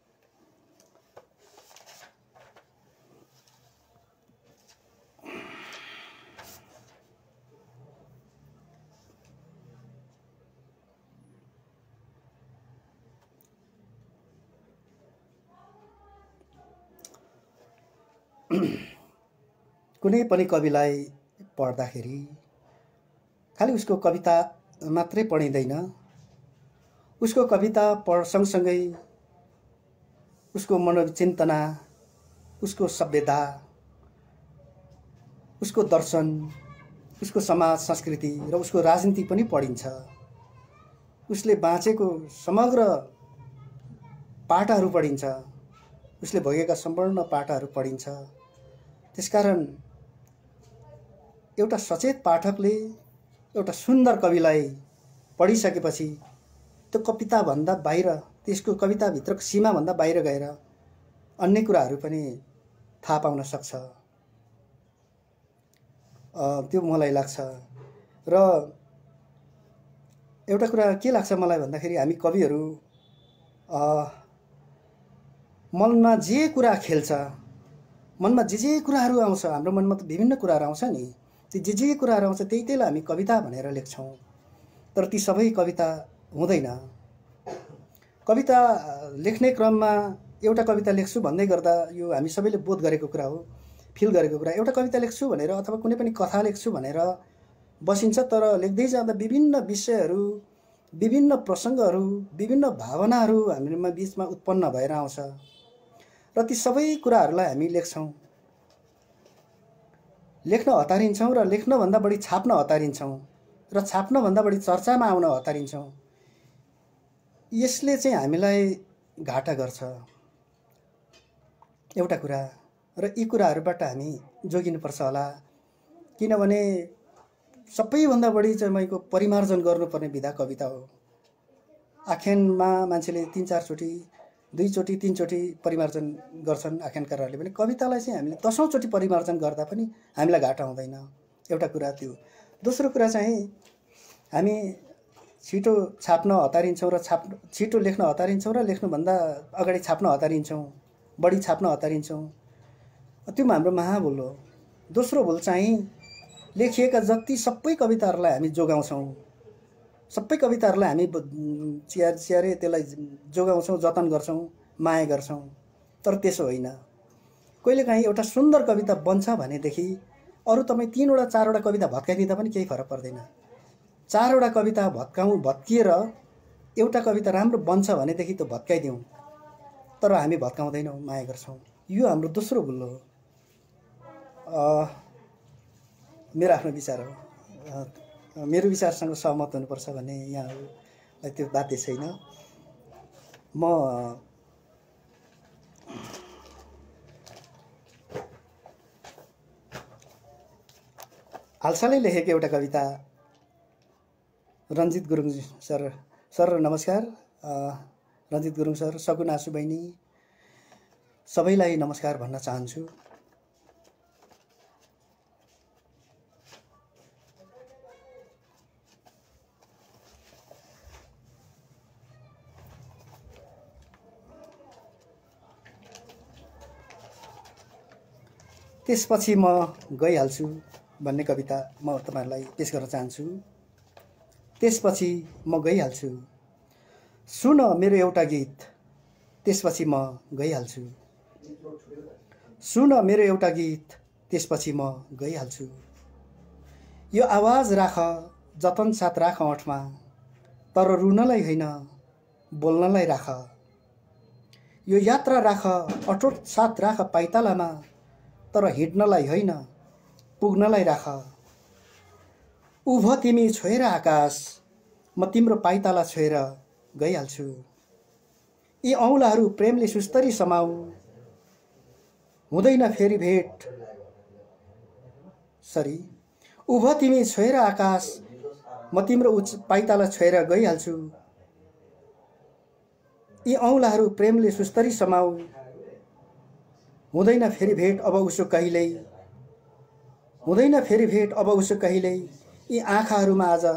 [SPEAKER 1] कुनै पनि कविलाई पढ्दाखेरि खालि उसको कविता मात्रै पढिँदैन। उसको कविता सँगसँगै उसको मनोचिन्तना, उसको सभ्यता, उसको दर्शन, उसको समाज संस्कृति र उसको राजनीति पनि पढिन्छ। उसले बाँचेको समग्र पाटाहरू पढिन्छ, उसले भोगेका सम्पूर्ण पाटाहरू पढिन्छ। त्यसकारण एउटा सचेत पाठकले एउटा सुन्दर कविलाई पढिसकेपछि त्यो कविताभन्दा बाहिर, त्यसको कविताभित्रको सीमाभन्दा बाहिर गएर अन्य कुराहरू पनि थाहा पाउन सक्छ, त्यो मलाई लाग्छ। र एउटा कुरा के लाग्छ मलाई भन्दाखेरि हामी कविहरू मनमा जे कुरा खेल्छ, मनमा जे कुराहरू आउँछ, हाम्रो मनमा त विभिन्न कुराहरू आउँछ नि, ती जे कुराहरू आउँछ त्यहीलाई हामी कविता भनेर लेख्छौँ। तर ती सबै कविता हुँदैन। कविता लेख्ने क्रममा एउटा कविता लेख्छु भन्दै गर्दा यो हामी सबैले बोध गरेको कुरा हो, फिल गरेको कुरा। एउटा कविता लेख्छु भनेर अथवा कुनै पनि कथा लेख्छु भनेर बसिन्छ, तर लेख्दै जाँदा विभिन्न विषयहरू, विभिन्न प्रसङ्गहरू, विभिन्न भावनाहरू हामीमा बिचमा उत्पन्न भएर आउँछ र ती सबै कुराहरूलाई हामी लेख्छौँ, लेख्न हतारिन्छौँ र लेख्नभन्दा बढी छाप्न हतारिन्छौँ र छाप्नभन्दा बढी चर्चामा आउन हतारिन्छौँ। यसले चाहिँ हामीलाई घाटा गर्छ एउटा कुरा, र यी कुराहरूबाट हामी जोगिनुपर्छ होला। किनभने सबैभन्दा बढी चाहिँ मैले परिमार्जन गर्नुपर्ने विधा कविता हो। आख्यानमा मान्छेले 3-4 चोटि, 2 चोटि, 3 चोटि परिमार्जन गर्छन् आख्यानकारहरूले पनि। कवितालाई चाहिँ हामीले 10औं चोटि परिमार्जन गर्दा पनि हामीलाई घाटा हुँदैन, एउटा कुरा त्यो। दोस्रो कुरा चाहिँ हामी छिटो छाप्न हतारिन्छौँ र छिटो लेख्न हतारिन्छौँ र लेख्नुभन्दा अगाडि छाप्न हतारिन्छौँ, बढी छाप्न हतारिन्छौँ। त्यो हाम्रो महाभुल हो। दोस्रो भुल चाहिँ लेखिएका जति सबै कविताहरूलाई हामी जोगाउँछौँ, सबै कविताहरूलाई हामी चियारे त्यसलाई जोगाउँछौँ, जतन गर्छौँ, माया गर्छौँ। तर त्यसो होइन। कहिलेकाहीँ एउटा सुन्दर कविता बन्छ भनेदेखि अरू तपाईँ 3वटा 4वटा कविता भत्काइदिँदा पनि केही फरक पर्दैन। 4वटा कविता भत्किएर एउटा कविता राम्रो बन्छ भनेदेखि त्यो भत्काइदिउँ, तर हामी भत्काउँदैनौँ, माया गर्छौँ। यो हाम्रो दोस्रो भुल हो। मेरो आफ्नो विचार हो। मेरो विचारसँग सहमत हुनुपर्छ भन्ने यहाँहरूलाई त्यो बाध्य छैन। म हालसालै लेखेको एउटा कविता रञ्जित गुरुङ सर नमस्कार। रञ्जित गुरुङ सर, सगुन आसु बहिनी, सबैलाई नमस्कार भन्न चाहन्छु। त्यसपछि म गइहाल्छु भन्ने कविता म तपाईहरुलाई पेश गर्न चाहन्छु। त्यसपछि म गइहाल्छु, सुन मेरो एउटा गीत, त्यसपछि म गइहाल्छु। सुन मेरो एउटा गीत, त्यसपछि म गइहाल्छु। यो आवाज राख, जतन साथ राख ओठमा, तर रुनलाई होइन, बोल्नलाई राख। यो यात्रा राख, अटोट साथ राख पाइतालामा, तर हिँड्नलाई होइन, पुग्नलाई राख। उभ तिमी छोएर आकाश, म तिम्रो पाइताला छोएर गइहाल्छु। यी औँलाहरू प्रेमले सुस्तरी समाऊ, हुँदैन फेरि भेट। उभ तिमी छोएर आकाश, म तिम्रो पाइताला छोएर गइहाल्छु। यी औँलाहरू प्रेमले सुस्तरी समाऊ, हुँदैन फेरि भेट अब उसो कहिल्यै। हुँदैन फेरि भेट अब उसो कहिल्यै। यी आँखाहरूमा आज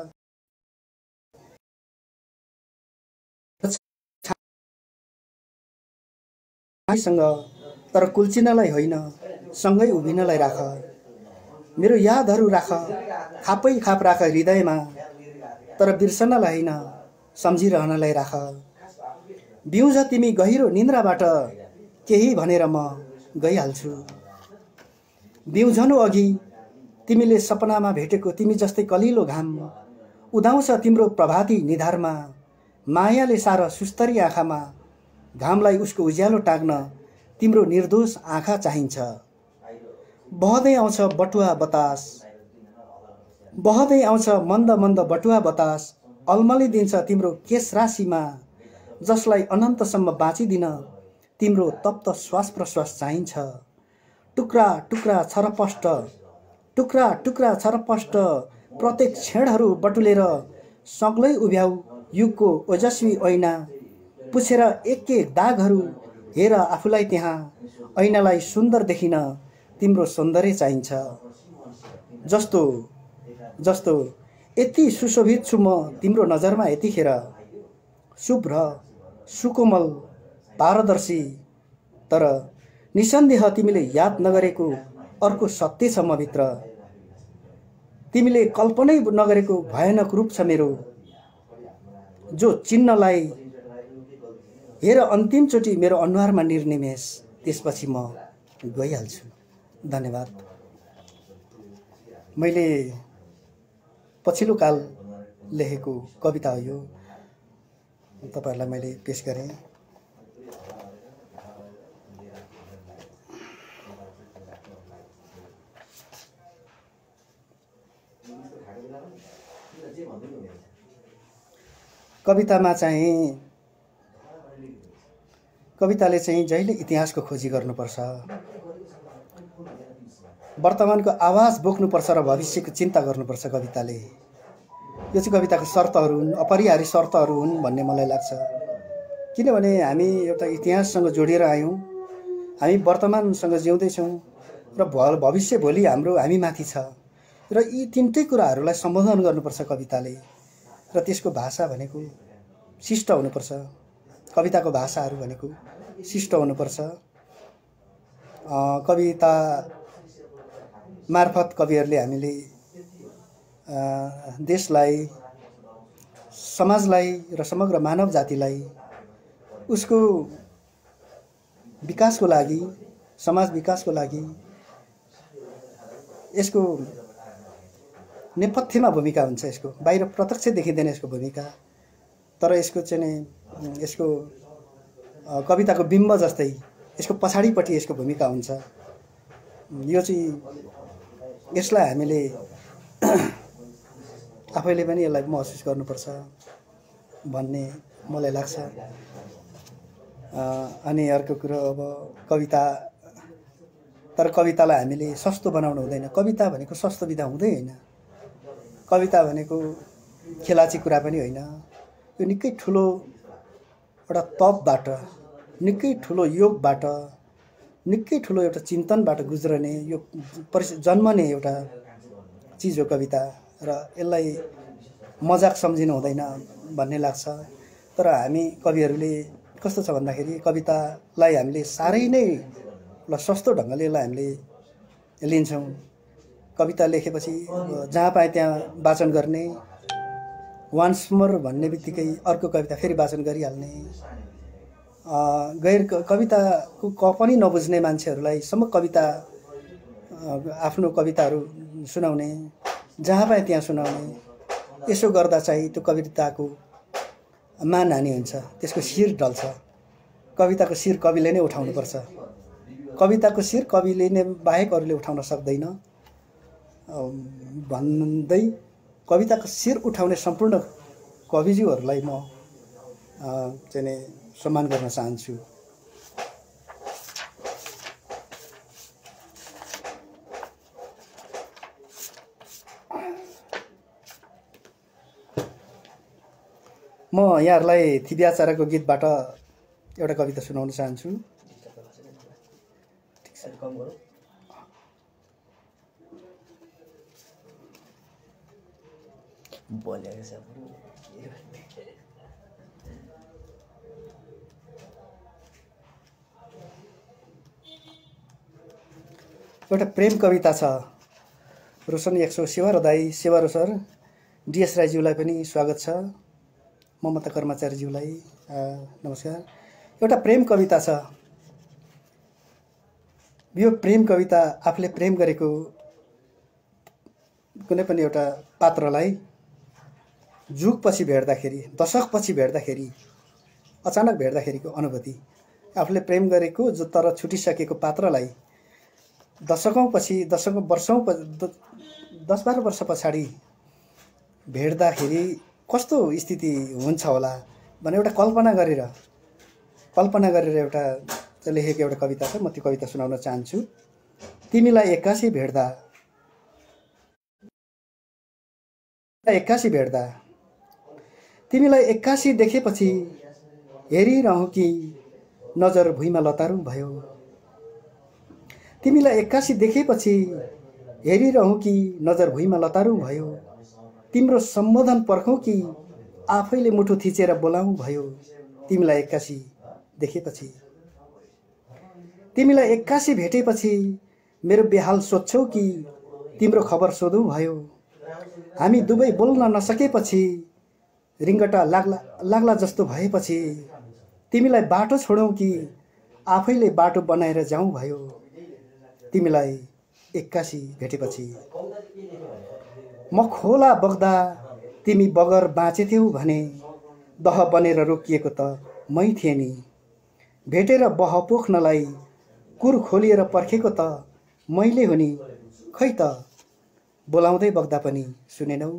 [SPEAKER 1] सँग, तर कुल्चिनलाई होइन, सँगै उभिनलाई राख। मेरो यादहरू राख, खापै खाप राख हृदयमा, तर बिर्सनलाई होइन, सम्झिरहनलाई राख। बिउझ तिमी गहिरो निन्द्राबाट, केही भनेर म गइहाल्छु। बिउझनु अघि तिमीले सपनामा भेटेको तिमी जस्तै कलिलो घाम उदाउँछ तिम्रो प्रभाती निधारमा। मायाले सार सुस्तरी आँखामा, घामलाई उसको उज्यालो टाग्न तिम्रो निर्दोष आँखा चाहिन्छ। बहँदै आउँछ बटुवा बतास, बहँदै आउँछ मन्द मन्द बटुवा बतास, अल्मलिदिन्छ तिम्रो केश राशिमा, जसलाई अनन्तसम्म बाँचिदिन तिम्रो तप्त श्वास प्रश्वास चाहिन्छ। टुक्रा टुक्रा छरपष्ट, टुक्रा टुक्रा छरपष्ट प्रत्येक क्षणहरू बटुलेर सग्लै उभ्याउ युगको ओजस्वी ऐना, पुछेर एक एक दागहरू हेर आफूलाई त्यहाँ, ऐनालाई सुन्दर देखिन तिम्रो सौन्दर्य चाहिन्छ। जस्तो जस्तो यति सुशोभित छु म तिम्रो नजरमा यतिखेर, शुभ्र सुकोमल पारदर्शी, तर निसन्देह तिमीले याद नगरेको अर्को सत्य छ मभित्र। तिमीले कल्पनै नगरेको भयानक रूप छ मेरो, जो चिन्हलाई हेर अन्तिमचोटि मेरो अनुहारमा निर्निमेष, त्यसपछि म गइहाल्छु। धन्यवाद। मैले पछिल्लो काल लेखेको कविता हो यो, तपाईहरुलाई मैले पेश गरेँ। कवितामा चाहिँ कविताले चाहिँ जहिले इतिहासको खोजी गर्नुपर्छ, वर्तमानको आवाज बोक्नुपर्छ र भविष्यको चिन्ता गर्नुपर्छ। कविताले यो चाहिँ कविताको शर्तहरू हुन्, अपरिहार्य शर्तहरू हुन् भन्ने मलाई लाग्छ। किनभने हामी एउटा इतिहाससँग जोडिएर आयौँ, हामी वर्तमानसँग जिउँदैछौँ र भविष्य भोलि हामी माथि छ, र यी तीनटै कुराहरूलाई सम्बोधन गर्नुपर्छ कविताले। र त्यसको भाषा भनेको शिष्ट हुनुपर्छ, कविताको भाषाहरू भनेको शिष्ट हुनुपर्छ। कविता मार्फत कविहरूले हामीले देशलाई, समाजलाई र समग्र मानव जातिलाई उसको विकासको लागि, समाज विकासको लागि यसको नेपथ्यमा भूमिका हुन्छ। यसको बाहिर प्रत्यक्ष देखिँदैन यसको भूमिका, तर यसको चाहिँ यसको कविताको बिम्ब जस्तै यसको पछाडिपट्टि यसको भूमिका हुन्छ। यो चाहिँ यसलाई हामीले आफैले पनि यसलाई महसुस गर्नुपर्छ भन्ने मलाई लाग्छ। अनि अर्को कुरो, अब कविता, तर कवितालाई हामीले सस्तो बनाउनु हुँदैन। कविता भनेको सस्तो विधा हुँदै होइन, कविता भनेको खेलाची कुरा पनि होइन। यो निकै ठुलो एउटा तपबाट, निकै ठुलो योगबाट, निकै ठुलो एउटा चिन्तनबाट गुज्रने, यो जन्मने एउटा चिज हो कविता, र यसलाई मजाक सम्झिनु हुँदैन भन्ने लाग्छ। तर हामी कविहरूले कस्तो छ भन्दाखेरि कवितालाई हामीले साह्रै नै सस्तो ढङ्गले यसलाई हामीले लिन्छौँ। कविता लेखेपछि जहाँ पाए त्यहाँ वाचन गर्ने, वान्स मोर भन्ने बित्तिकै अर्को कविता फेरि वाचन गरिहाल्ने, गैर कविताको क पनि नबुझ्ने मान्छेहरूलाई सम्म कविता, आफ्नो कविताहरू सुनाउने, जहाँ पाए त्यहाँ सुनाउने। यसो गर्दा चाहिँ त्यो कविताको मानहानि हुन्छ, त्यसको शिर ढल्छ। कविताको शिर कविले नै उठाउनुपर्छ, कविताको शिर कविले नै बाहेक अरूले उठाउन सक्दैन भन्दै कविताको शिर उठाउने सम्पूर्ण कविज्यूहरूलाई म चाहिँ सम्मान गर्न चाहन्छु। म यहाँहरूलाई थिबी आचार्यको गीतबाट एउटा कविता सुनाउन चाहन्छु। एउटा प्रेम कविता छ। रोशन 100 सेवारो दाई, सेवारो सर, डिएस राईज्यूलाई पनि स्वागत छ, ममता कर्मचारीज्यूलाई नमस्कार। एउटा प्रेम कविता छ। यो प्रेम कविता आफूले प्रेम गरेको कुनै पनि एउटा पात्रलाई जुगपछि भेट्दाखेरि, दशकपछि भेट्दाखेरि अचानक भेट्दाखेरिको अनुभूति, आफूले प्रेम गरेको जो तर छुटिसकेको पात्रलाई दशकौँपछि 10-12 वर्ष पछाडि भेट्दाखेरि कस्तो स्थिति हुन्छ होला भने एउटा कल्पना गरेर एउटा लेखेको एउटा कविता छ। म त्यो कविता सुनाउन चाहन्छु। तिमीलाई एक्कासी भेट्दा तिमीलाई एक्कासी देखेपछि हेरिरहँ कि नजर भुइँमा लतारु भयो। तिमीलाई एक्कासी देखेपछि हेरिरहँ कि नजर भुइँमा लतारु भयो। तिम्रो सम्बोधन पर्खौँ कि आफैले मुठो थिचेर बोलाउँ भयो। तिमीलाई एक्कासी देखेपछि, तिमीलाई एक्कासी भेटेपछि मेरो बेहाल सोध्छौ कि तिम्रो खबर सोधौँ भयो। हामी दुवै बोल्न नसकेपछि रिङ्गटा लाग्ला जस्तो भएपछि तिमीलाई बाटो छोडौँ कि आफैले बाटो बनाएर जाउँ भयो। तिमीलाई एक्कासी भेटेपछि म खोला बग्दा तिमी बगर बाँचेथ्यौ भने दह बनेर रोकिएको त मै थिएँ नि। भेटेर बह पोख्नलाई कुर खोलिएर पर्खेको त मैले हो नि। खै त बोलाउँदै बग्दा पनि सुनेनौ।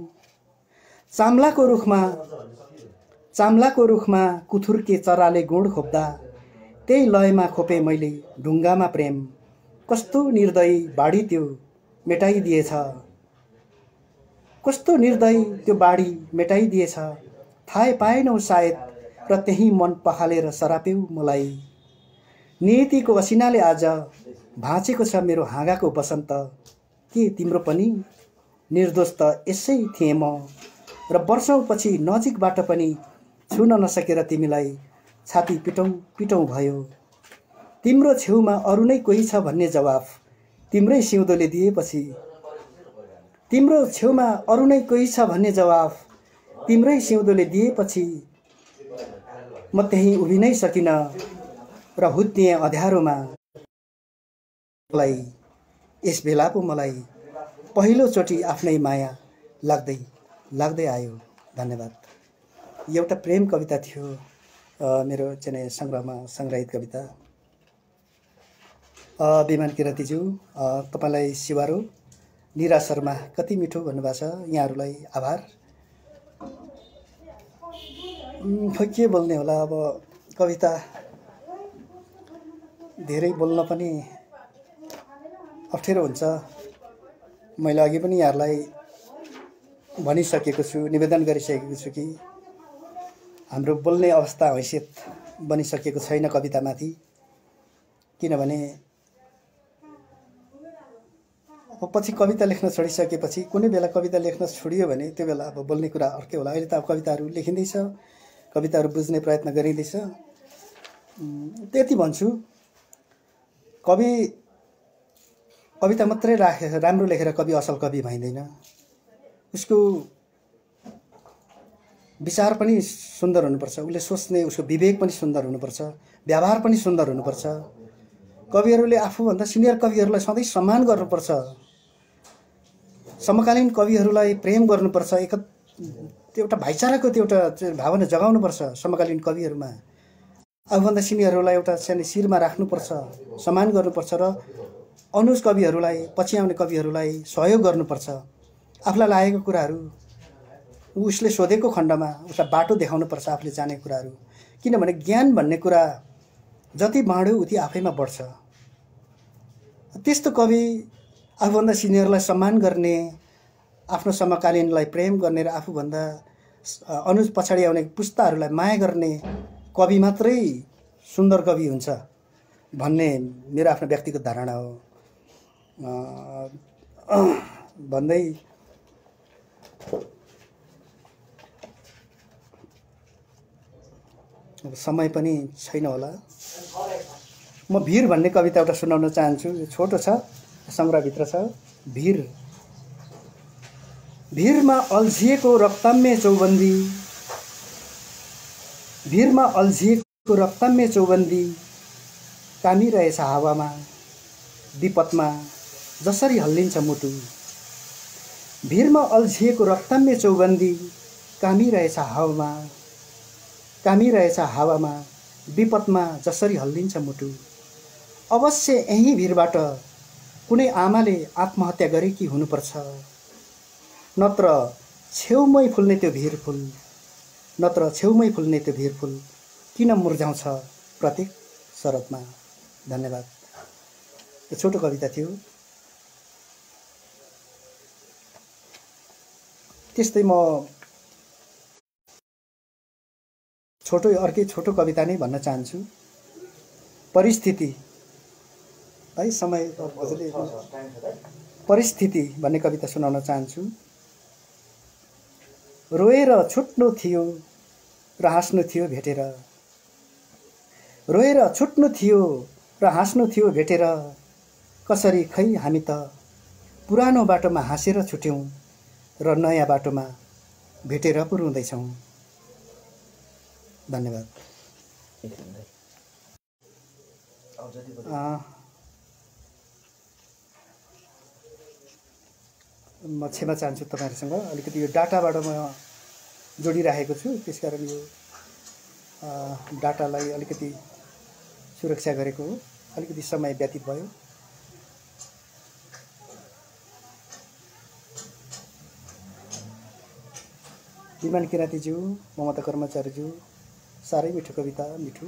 [SPEAKER 1] चाम्लाको रुखमा कुथुर्के चराले गुण खोप्दा त्यही लयमा खोपे मैले ढुङ्गामा प्रेम। कस्तो निर्दयी बाढी त्यो मेटाइदिएछ, कस्तो निर्दयी त्यो बाढी मेटाइदिएछ। थाहै पाएनौ सायद र त्यही मन पखालेर सराप्यौ मलाई। नियतिको असिनाले आज भाँचेको छ मेरो हाँगाको बसन्त। के तिम्रो पनि निर्दोष त यसै थिएँ म र वर्षौँपछि नजिकबाट पनि छुन नसकेर तिमीलाई छाती पिटौँ भयो। तिम्रो छेउमा अरू नै कोही छ भन्ने जवाफ तिम्रै सिउँदोले दिएपछि, तिम्रो छेउमा अरू नै कोही छ भन्ने जवाफ तिम्रै सिउँदोले दिएपछि म त्यहीँ उभिनै सकिनँ र हुत्तिएँ अँध्यारोमा। यस बेला पो मलाई पहिलोचोटि आफ्नै माया लाग्दै आयो। धन्यवाद। एउटा प्रेम कविता थियो मेरो चाहिँ सङ्ग्रहमा सङ्ग्रहित कविता। विमान किराँतीज्यू, तपाईँलाई सिवारो, निरा शर्मा कति मिठो भन्नुभएको छ। यहाँहरूलाई आभार। खै के बोल्ने होला अब, कविता धेरै बोल्न पनि अप्ठ्यारो हुन्छ। मैले अघि पनि यहाँहरूलाई भनिसकेको छु, निवेदन गरिसकेको छु कि हाम्रो बोल्ने अवस्था हैसियत बनिसकेको छैन कवितामाथि। किनभने अब पछि कविता लेख्न छोडिसकेपछि कुनै बेला कविता लेख्न छोडियो भने त्यो बेला अब बोल्ने कुरा अर्कै होला। अहिले त अब कविताहरू लेखिँदैछ, कविताहरू बुझ्ने प्रयत्न गरिँदैछ। त्यति भन्छु, कविता मात्रै राम्रो लेखेर कवि असल कवि भइँदैन। उसको विचार पनि सुन्दर हुनुपर्छ, उसले सोच्ने उसको विवेक पनि सुन्दर हुनुपर्छ, व्यवहार पनि सुन्दर हुनुपर्छ। कविहरूले आफूभन्दा सिनियर कविहरूलाई सधैँ सम्मान गर्नुपर्छ, समकालीन कविहरूलाई प्रेम गर्नुपर्छ, त्यो एउटा भाइचाराको त्यो एउटा भावना जगाउनुपर्छ समकालीन कविहरूमा। आफूभन्दा सिनियरहरूलाई एउटा चाहिँ शिरमा राख्नुपर्छ, सम्मान गर्नुपर्छ र अनुज कविहरूलाई, पछि आउने कविहरूलाई सहयोग गर्नुपर्छ। आफूलाई लागेको कुराहरू उसले सोधेको खण्डमा उसलाई बाटो देखाउनुपर्छ, आफूले जानेको कुराहरू। किनभने ज्ञान भन्ने कुरा जति बाँड्यो उति आफैमा बढ्छ। त्यस्तो कवि आफूभन्दा सिनियरलाई सम्मान गर्ने, आफ्नो समकालीनलाई प्रेम गर्ने र आफूभन्दा अनुज पछाडि आउने पुस्ताहरूलाई माया गर्ने कवि मात्रै सुन्दर कवि हुन्छ भन्ने मेरो आफ्नो व्यक्तिगत धारणा हो। भन्दै अब समय पनि छैन होला। म भिर भन्ने कविता एउटा सुनाउन चाहन्छु। छोटो छ, सङ्ग्रहभित्र छ। भिरमा अल्झिएको रक्तम्य चौबन्दी, भिरमा अल्झिएको रक्तम्य चौबन्दी कामिरहेछ हावामा, विपदमा जसरी हल्लिन्छ मुटु। भिरमा अल्झिएको रक्तम्य चौबन्दी कामिरहेछ हावामा, कामिरहेछ हावामा, विपदमा जसरी हल्लिन्छ मुटु। अवश्य यही भिरबाट कुनै आमाले आत्महत्या गरेकी हुनुपर्छ, नत्र छेउमै फुल्ने त्यो भिरफुल, नत्र छेउमै फुल्ने त्यो भिरफुल किन मुर्झाउँछ प्रत्येक शरतमा। धन्यवाद। यो छोटो कविता थियो। त्यस्तै म अर्कै छोटो कविता नै भन्न चाहन्छु। परिस्थिति है, समय हजुरले परिस्थिति भन्ने कविता सुनाउन चाहन्छु। रोएर छुट्नु थियो र हाँस्नु थियो भेटेर, रोएर छुट्नु थियो र हाँस्नु थियो भेटेर, कसरी खै हामी त पुरानो बाटोमा हाँसेर छुट्यौँ र नयाँ बाटोमा भेटेर पो रुँदैछौँ। धन्यवाद। म क्षमा चाहन्छु तपाईँहरूसँग, अलिकति यो डाटाबाट म जोडिराखेको छु, त्यसकारण यो डाटालाई अलिकति सुरक्षा गरेको हो। अलिकति समय व्यतीत भयो। विमान किराँतीज्यू, ममता कर्मचारीज्यू, साह्रै मिठो कविता, मिठो।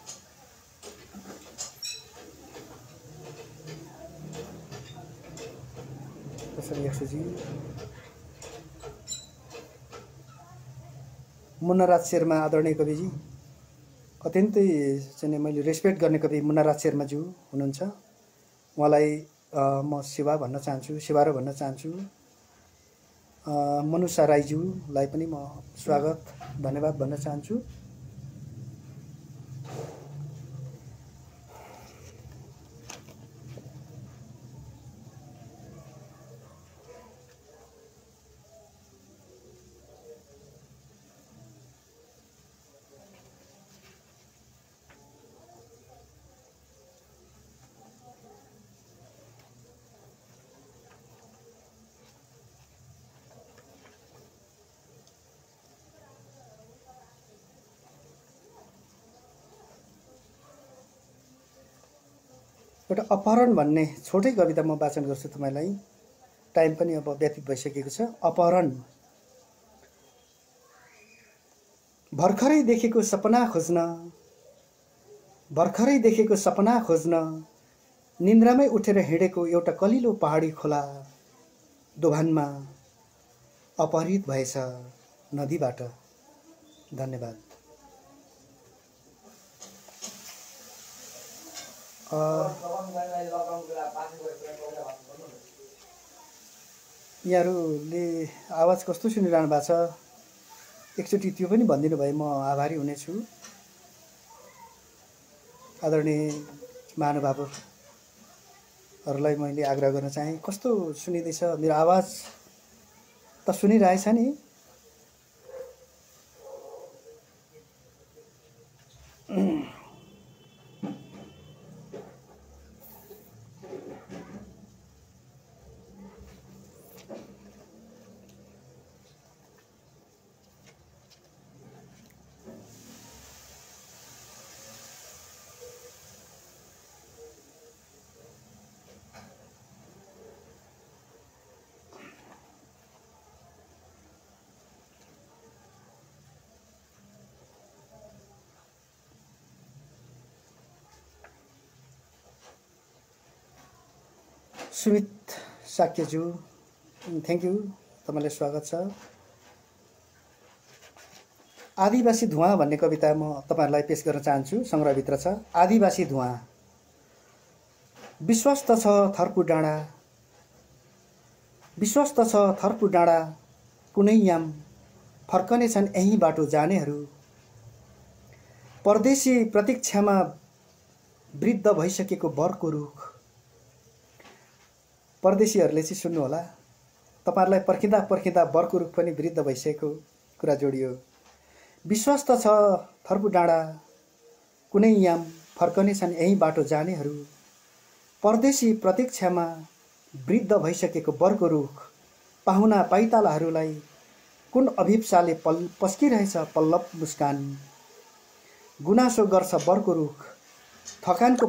[SPEAKER 1] यक्षजी, मुन्नाराज शर्मा, आदरणीय कविजी, अत्यन्तै चाहिँ मैले रेस्पेक्ट गर्ने कवि मुन्नाराज शर्माज्यू हुनुहुन्छ। उहाँलाई म सेवा भन्न चाहन्छु, सेवारो भन्न चाहन्छु। मनुषा राईज्यूलाई पनि म स्वागत, धन्यवाद भन्न चाहन्छु। एउटा अपहरण भन्ने छोटै कविता म वाचन गर्छु तपाईलाई। टाइम पनि अब व्यतीत भइसकेको छ। अपहरण। भर्खरै देखेको सपना खोज्न, भर्खरै देखेको सपना खोज्न, निन्द्रामै उठेर हिँडेको एउटा कलिलो पहाडी खोला दोभानमा अपहरित भएछ नदीबाट। धन्यवाद। यहाँहरूले आवाज कस्तो सुनिरहनु भएको छ, एकचोटि त्यो पनि भनिदिनु भए म आभारी हुनेछु। आदरणीय महानुभावहरूलाई मैले आग्रह गर्न चाहे, कस्तो सुनिँदैछ? मेरो आवाज त सुनिरहेछ नि? सुमित साक्यज्यू, थ्याङ्क यू, तपाईँलाई स्वागत छ। आदिवासी धुवाँ भन्ने कविता म तपाईँहरूलाई पेश गर्न चाहन्छु। सङ्ग्रहभित्र छ आदिवासी धुवाँ। विश्वस्त छ थर्पु डाँडा, विश्वस्त छ थर्पु डाँडा, कुनै याम फर्कने छन् यही बाटो जानेहरू। परदेशी प्रतीक्षामा वृद्ध भइसकेको बरको रुख। परदेशीहरूले चाहिँ सुन्नु होला, तपाईहरुलाई पर्खिँदा पर्खिँदा बरको रुख पनि वृद्ध भइसकेको कुरा जोडियो। विश्वस्त छ थर्पु डाँडा, कुनै याम फर्कने छन् यही बाटो जानेहरू। परदेशी प्रतीक्षामा वृद्ध भइसकेको बरको रुख, पाहुना पाइतालाहरूलाई कुन अभिप्साले पस्किरहेछ पल्लव मुस्कान। गुनासो गर्छ बरको रुख, थकानको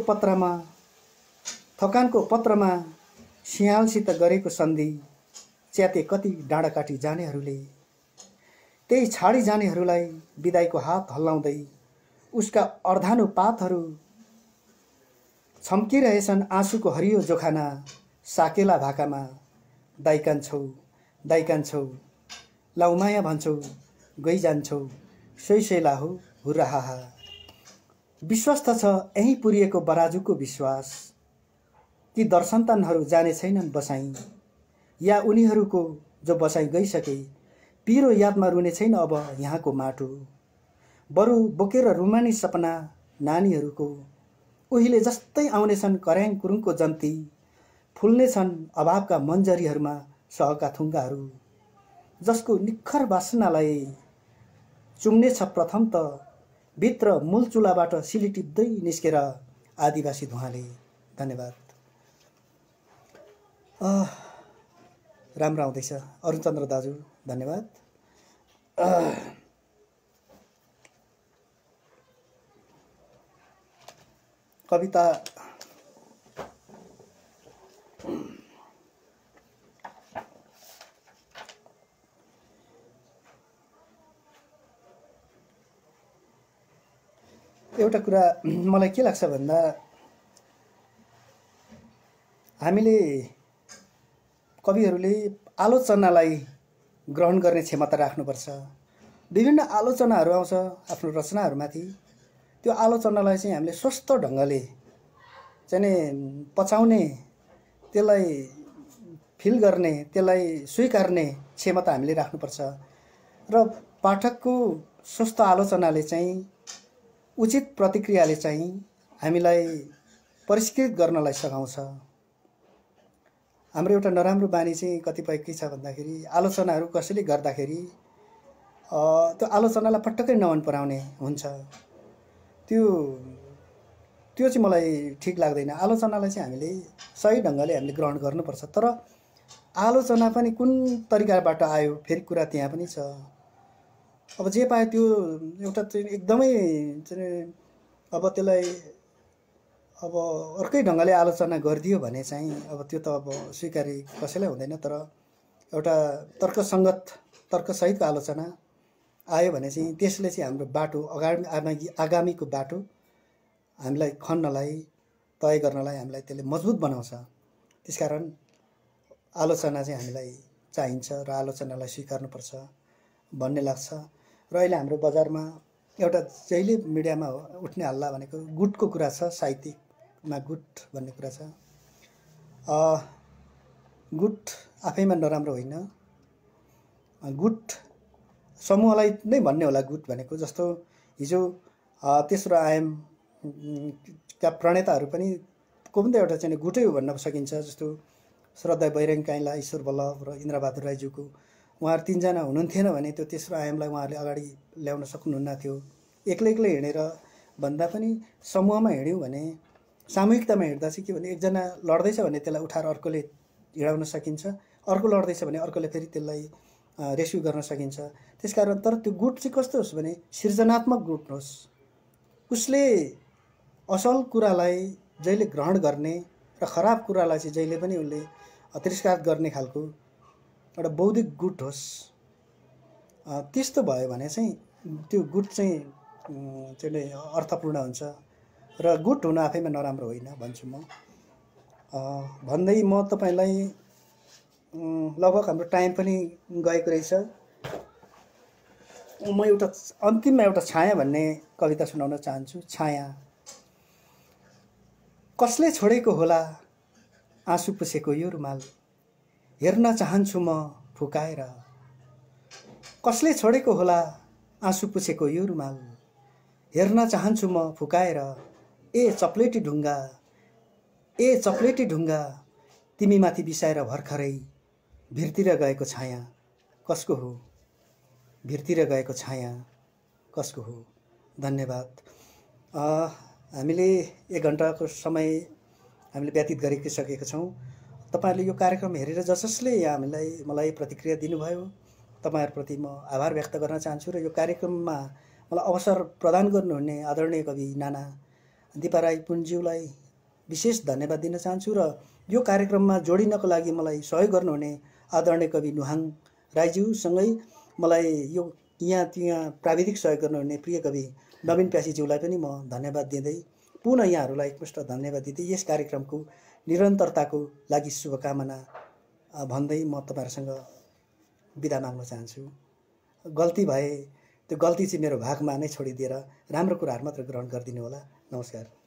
[SPEAKER 1] पत्रमा सिंहालसित गरेको सन्धि, च्याते कति डाँडा काटी जानेहरूले, त्यही छाडी जानेहरूलाई बिदाईको हात हल्लाउँदै उसका अर्धानु पातहरू छम्किरहेछन् आँसुको हरियो जोखाना, साकेला भाकामा दाइकान्छौ लाउमाया भन्छौ गइजान्छौ सैसैला हो हुर्राहा। विश्वस्त छ यहीँ पुरिएको बराजुको विश्वास, ती दर्शन्तानहरू जाने छैनन् बसाई, या उनीहरूको जो बसाई गइसके पिरो यादमा रुने छैन अब यहाँको माटो। बरु बोकेर रुमानी सपना नानीहरूको उहिले जस्तै आउनेछन् कर्याङ कुरुङको जन्ती, फुल्नेछन् अभावका मन्जरीहरूमा सहका थुङ्गाहरू, जसको निखर वासनालाई चुम्नेछ प्रथम त भित्र मूल चुलाबाट सिली टिप्दै निस्केर आदिवासी धुवाले। धन्यवाद। राम्रो आउँदैछ अरुणचन्द्र दाजु, धन्यवाद। कविता एउटा कुरा मलाई के लाग्छ भन्दा हामीले कविहरूले आलोचनालाई ग्रहण गर्ने क्षमता राख्नुपर्छ। विभिन्न आलोचनाहरू आउँछ आफ्नो रचनाहरूमाथि, त्यो आलोचनालाई चाहिँ हामीले स्वस्थ ढङ्गले चाहिँ नि पचाउने, त्यसलाई फिल गर्ने, त्यसलाई स्वीकार्ने क्षमता हामीले राख्नुपर्छ र पाठकको स्वस्थ आलोचनाले चाहिँ उचित प्रतिक्रियाले चाहिँ हामीलाई परिष्कृत गर्नलाई सघाउँछ। हाम्रो एउटा नराम्रो बानी चाहिँ कतिपय के छ भन्दाखेरि आलोचनाहरू कसैले गर्दाखेरि त्यो आलोचनालाई पटक्कै नमन पराउने हुन्छ। त्यो चाहिँ मलाई ठिक लाग्दैन। आलोचनालाई चाहिँ हामीले सही ढङ्गले हामीले ग्रहण गर्नुपर्छ। तर आलोचना पनि कुन तरिकाबाट आयो फेरि कुरा त्यहाँ पनि छ। अब जे पायो त्यो एउटा चाहिँ एकदमै चाहिँ अब त्यसलाई अब अर्कै ढङ्गले आलोचना गरिदियो भने चाहिँ अब त्यो त अब स्वीकार्य कसैलाई हुँदैन। तर एउटा तर्कसहितको आलोचना आयो भने चाहिँ त्यसले चाहिँ हाम्रो बाटो आगामीको बाटो हामीलाई खन्नलाई, तय गर्नलाई हामीलाई त्यसले मजबुत बनाउँछ। त्यसकारण आलोचना चाहिँ हामीलाई चाहिन्छ र आलोचनालाई स्वीकार्नुपर्छ भन्ने लाग्छ। र अहिले हाम्रो बजारमा एउटा जहिले मिडियामा उठ्ने हल्ला भनेको गुटको कुरा छ। साहित्यमा गुट भन्ने कुरा छ। गुट आफैमा नराम्रो होइन, गुट समूहलाई नै भन्ने होला गुट भनेको। जस्तो हिजो तेस्रो आयाम का प्रणेताहरू पनि को पनि त एउटा चाहिँ गुटै हो भन्न सकिन्छ। जस्तो श्रद्धा बैरङ काइँला, ईश्वर बल्लभ र इन्द्रबहादुर राईज्यूको उहाँहरू तीनजना हुनुहुन्थेन भने त्यो तेस्रो आयामलाई उहाँहरूले अगाडि ल्याउन सक्नुहुन्न थियो। एक्लै हिँडेर भन्दा पनि समूहमा हिँड्यौँ भने, सामूहिकतामा हिँड्दा चाहिँ के भने एकजना लड्दैछ भने त्यसलाई उठाएर अर्कोले हिँडाउन सकिन्छ, अर्को लड्दैछ भने अर्कोले फेरि त्यसलाई रेस्क्यु गर्न सकिन्छ। त्यसकारण तर त्यो गुट चाहिँ कस्तो होस् भने सृजनात्मक गुट होस्। उसले असल कुरालाई जहिले ग्रहण गर्ने र खराब कुरालाई चाहिँ जहिले पनि उसले तिरस्कार गर्ने खालको एउटा बौद्धिक गुट होस्। त्यस्तो भयो भने चाहिँ त्यो गुट चाहिँ अर्थपूर्ण हुन्छ र गुट हुन आफैमा नराम्रो होइन भन्छु म। भन्दै म तपाईँलाई लगभग हाम्रो टाइम पनि गएको रहेछ। म एउटा अन्तिममा एउटा छाया भन्ने कविता सुनाउन चाहन्छु। छाया। कसले छोडेको होला आँसु पुछेको यो रुमाल, हेर्न चाहन्छु म फुकाएर। कसले छोडेको होला आँसु पुछेको यो रुमाल, हेर्न चाहन्छु म फुकाएर। ए चप्लेटी ढुङ्गा तिमी माथि बिसाएर भर्खरै भिरतिर गएको छाया कसको हो, भिरतिर गएको छाया कसको हो। धन्यवाद। हामीले 1 घण्टाको समय हामीले व्यतीत गरिसकेका छौँ। तपाईहरुले यो कार्यक्रम हेरेर जसले मलाई प्रतिक्रिया दिनुभयो, तपाईहरुप्रति म आभार व्यक्त गर्न चाहन्छु र यो कार्यक्रममा मलाई अवसर प्रदान गर्नुहुने आदरणीय कवि नाना दिपा राई पुन्ज्यूलाई विशेष धन्यवाद दिन चाहन्छु र यो कार्यक्रममा जोडिनको लागि मलाई सहयोग गर्नुहुने आदरणीय कवि नुहाङ राईज्यूसँगै मलाई यो यहाँ प्राविधिक सहयोग गर्नुहुने प्रिय कवि नवीन प्यासीज्यूलाई पनि म धन्यवाद दिँदै पुनः यहाँहरूलाई एकमुष्ट धन्यवाद दिँदै यस कार्यक्रमको निरन्तरताको लागि शुभकामना भन्दै म तपाईँहरूसँग बिदा माग्न चाहन्छु। गल्ती भए त्यो गल्ती चाहिँ मेरो भागमा नै छोडिदिएर राम्रो कुराहरू मात्र ग्रहण गरिदिनु होला। नमस्कार।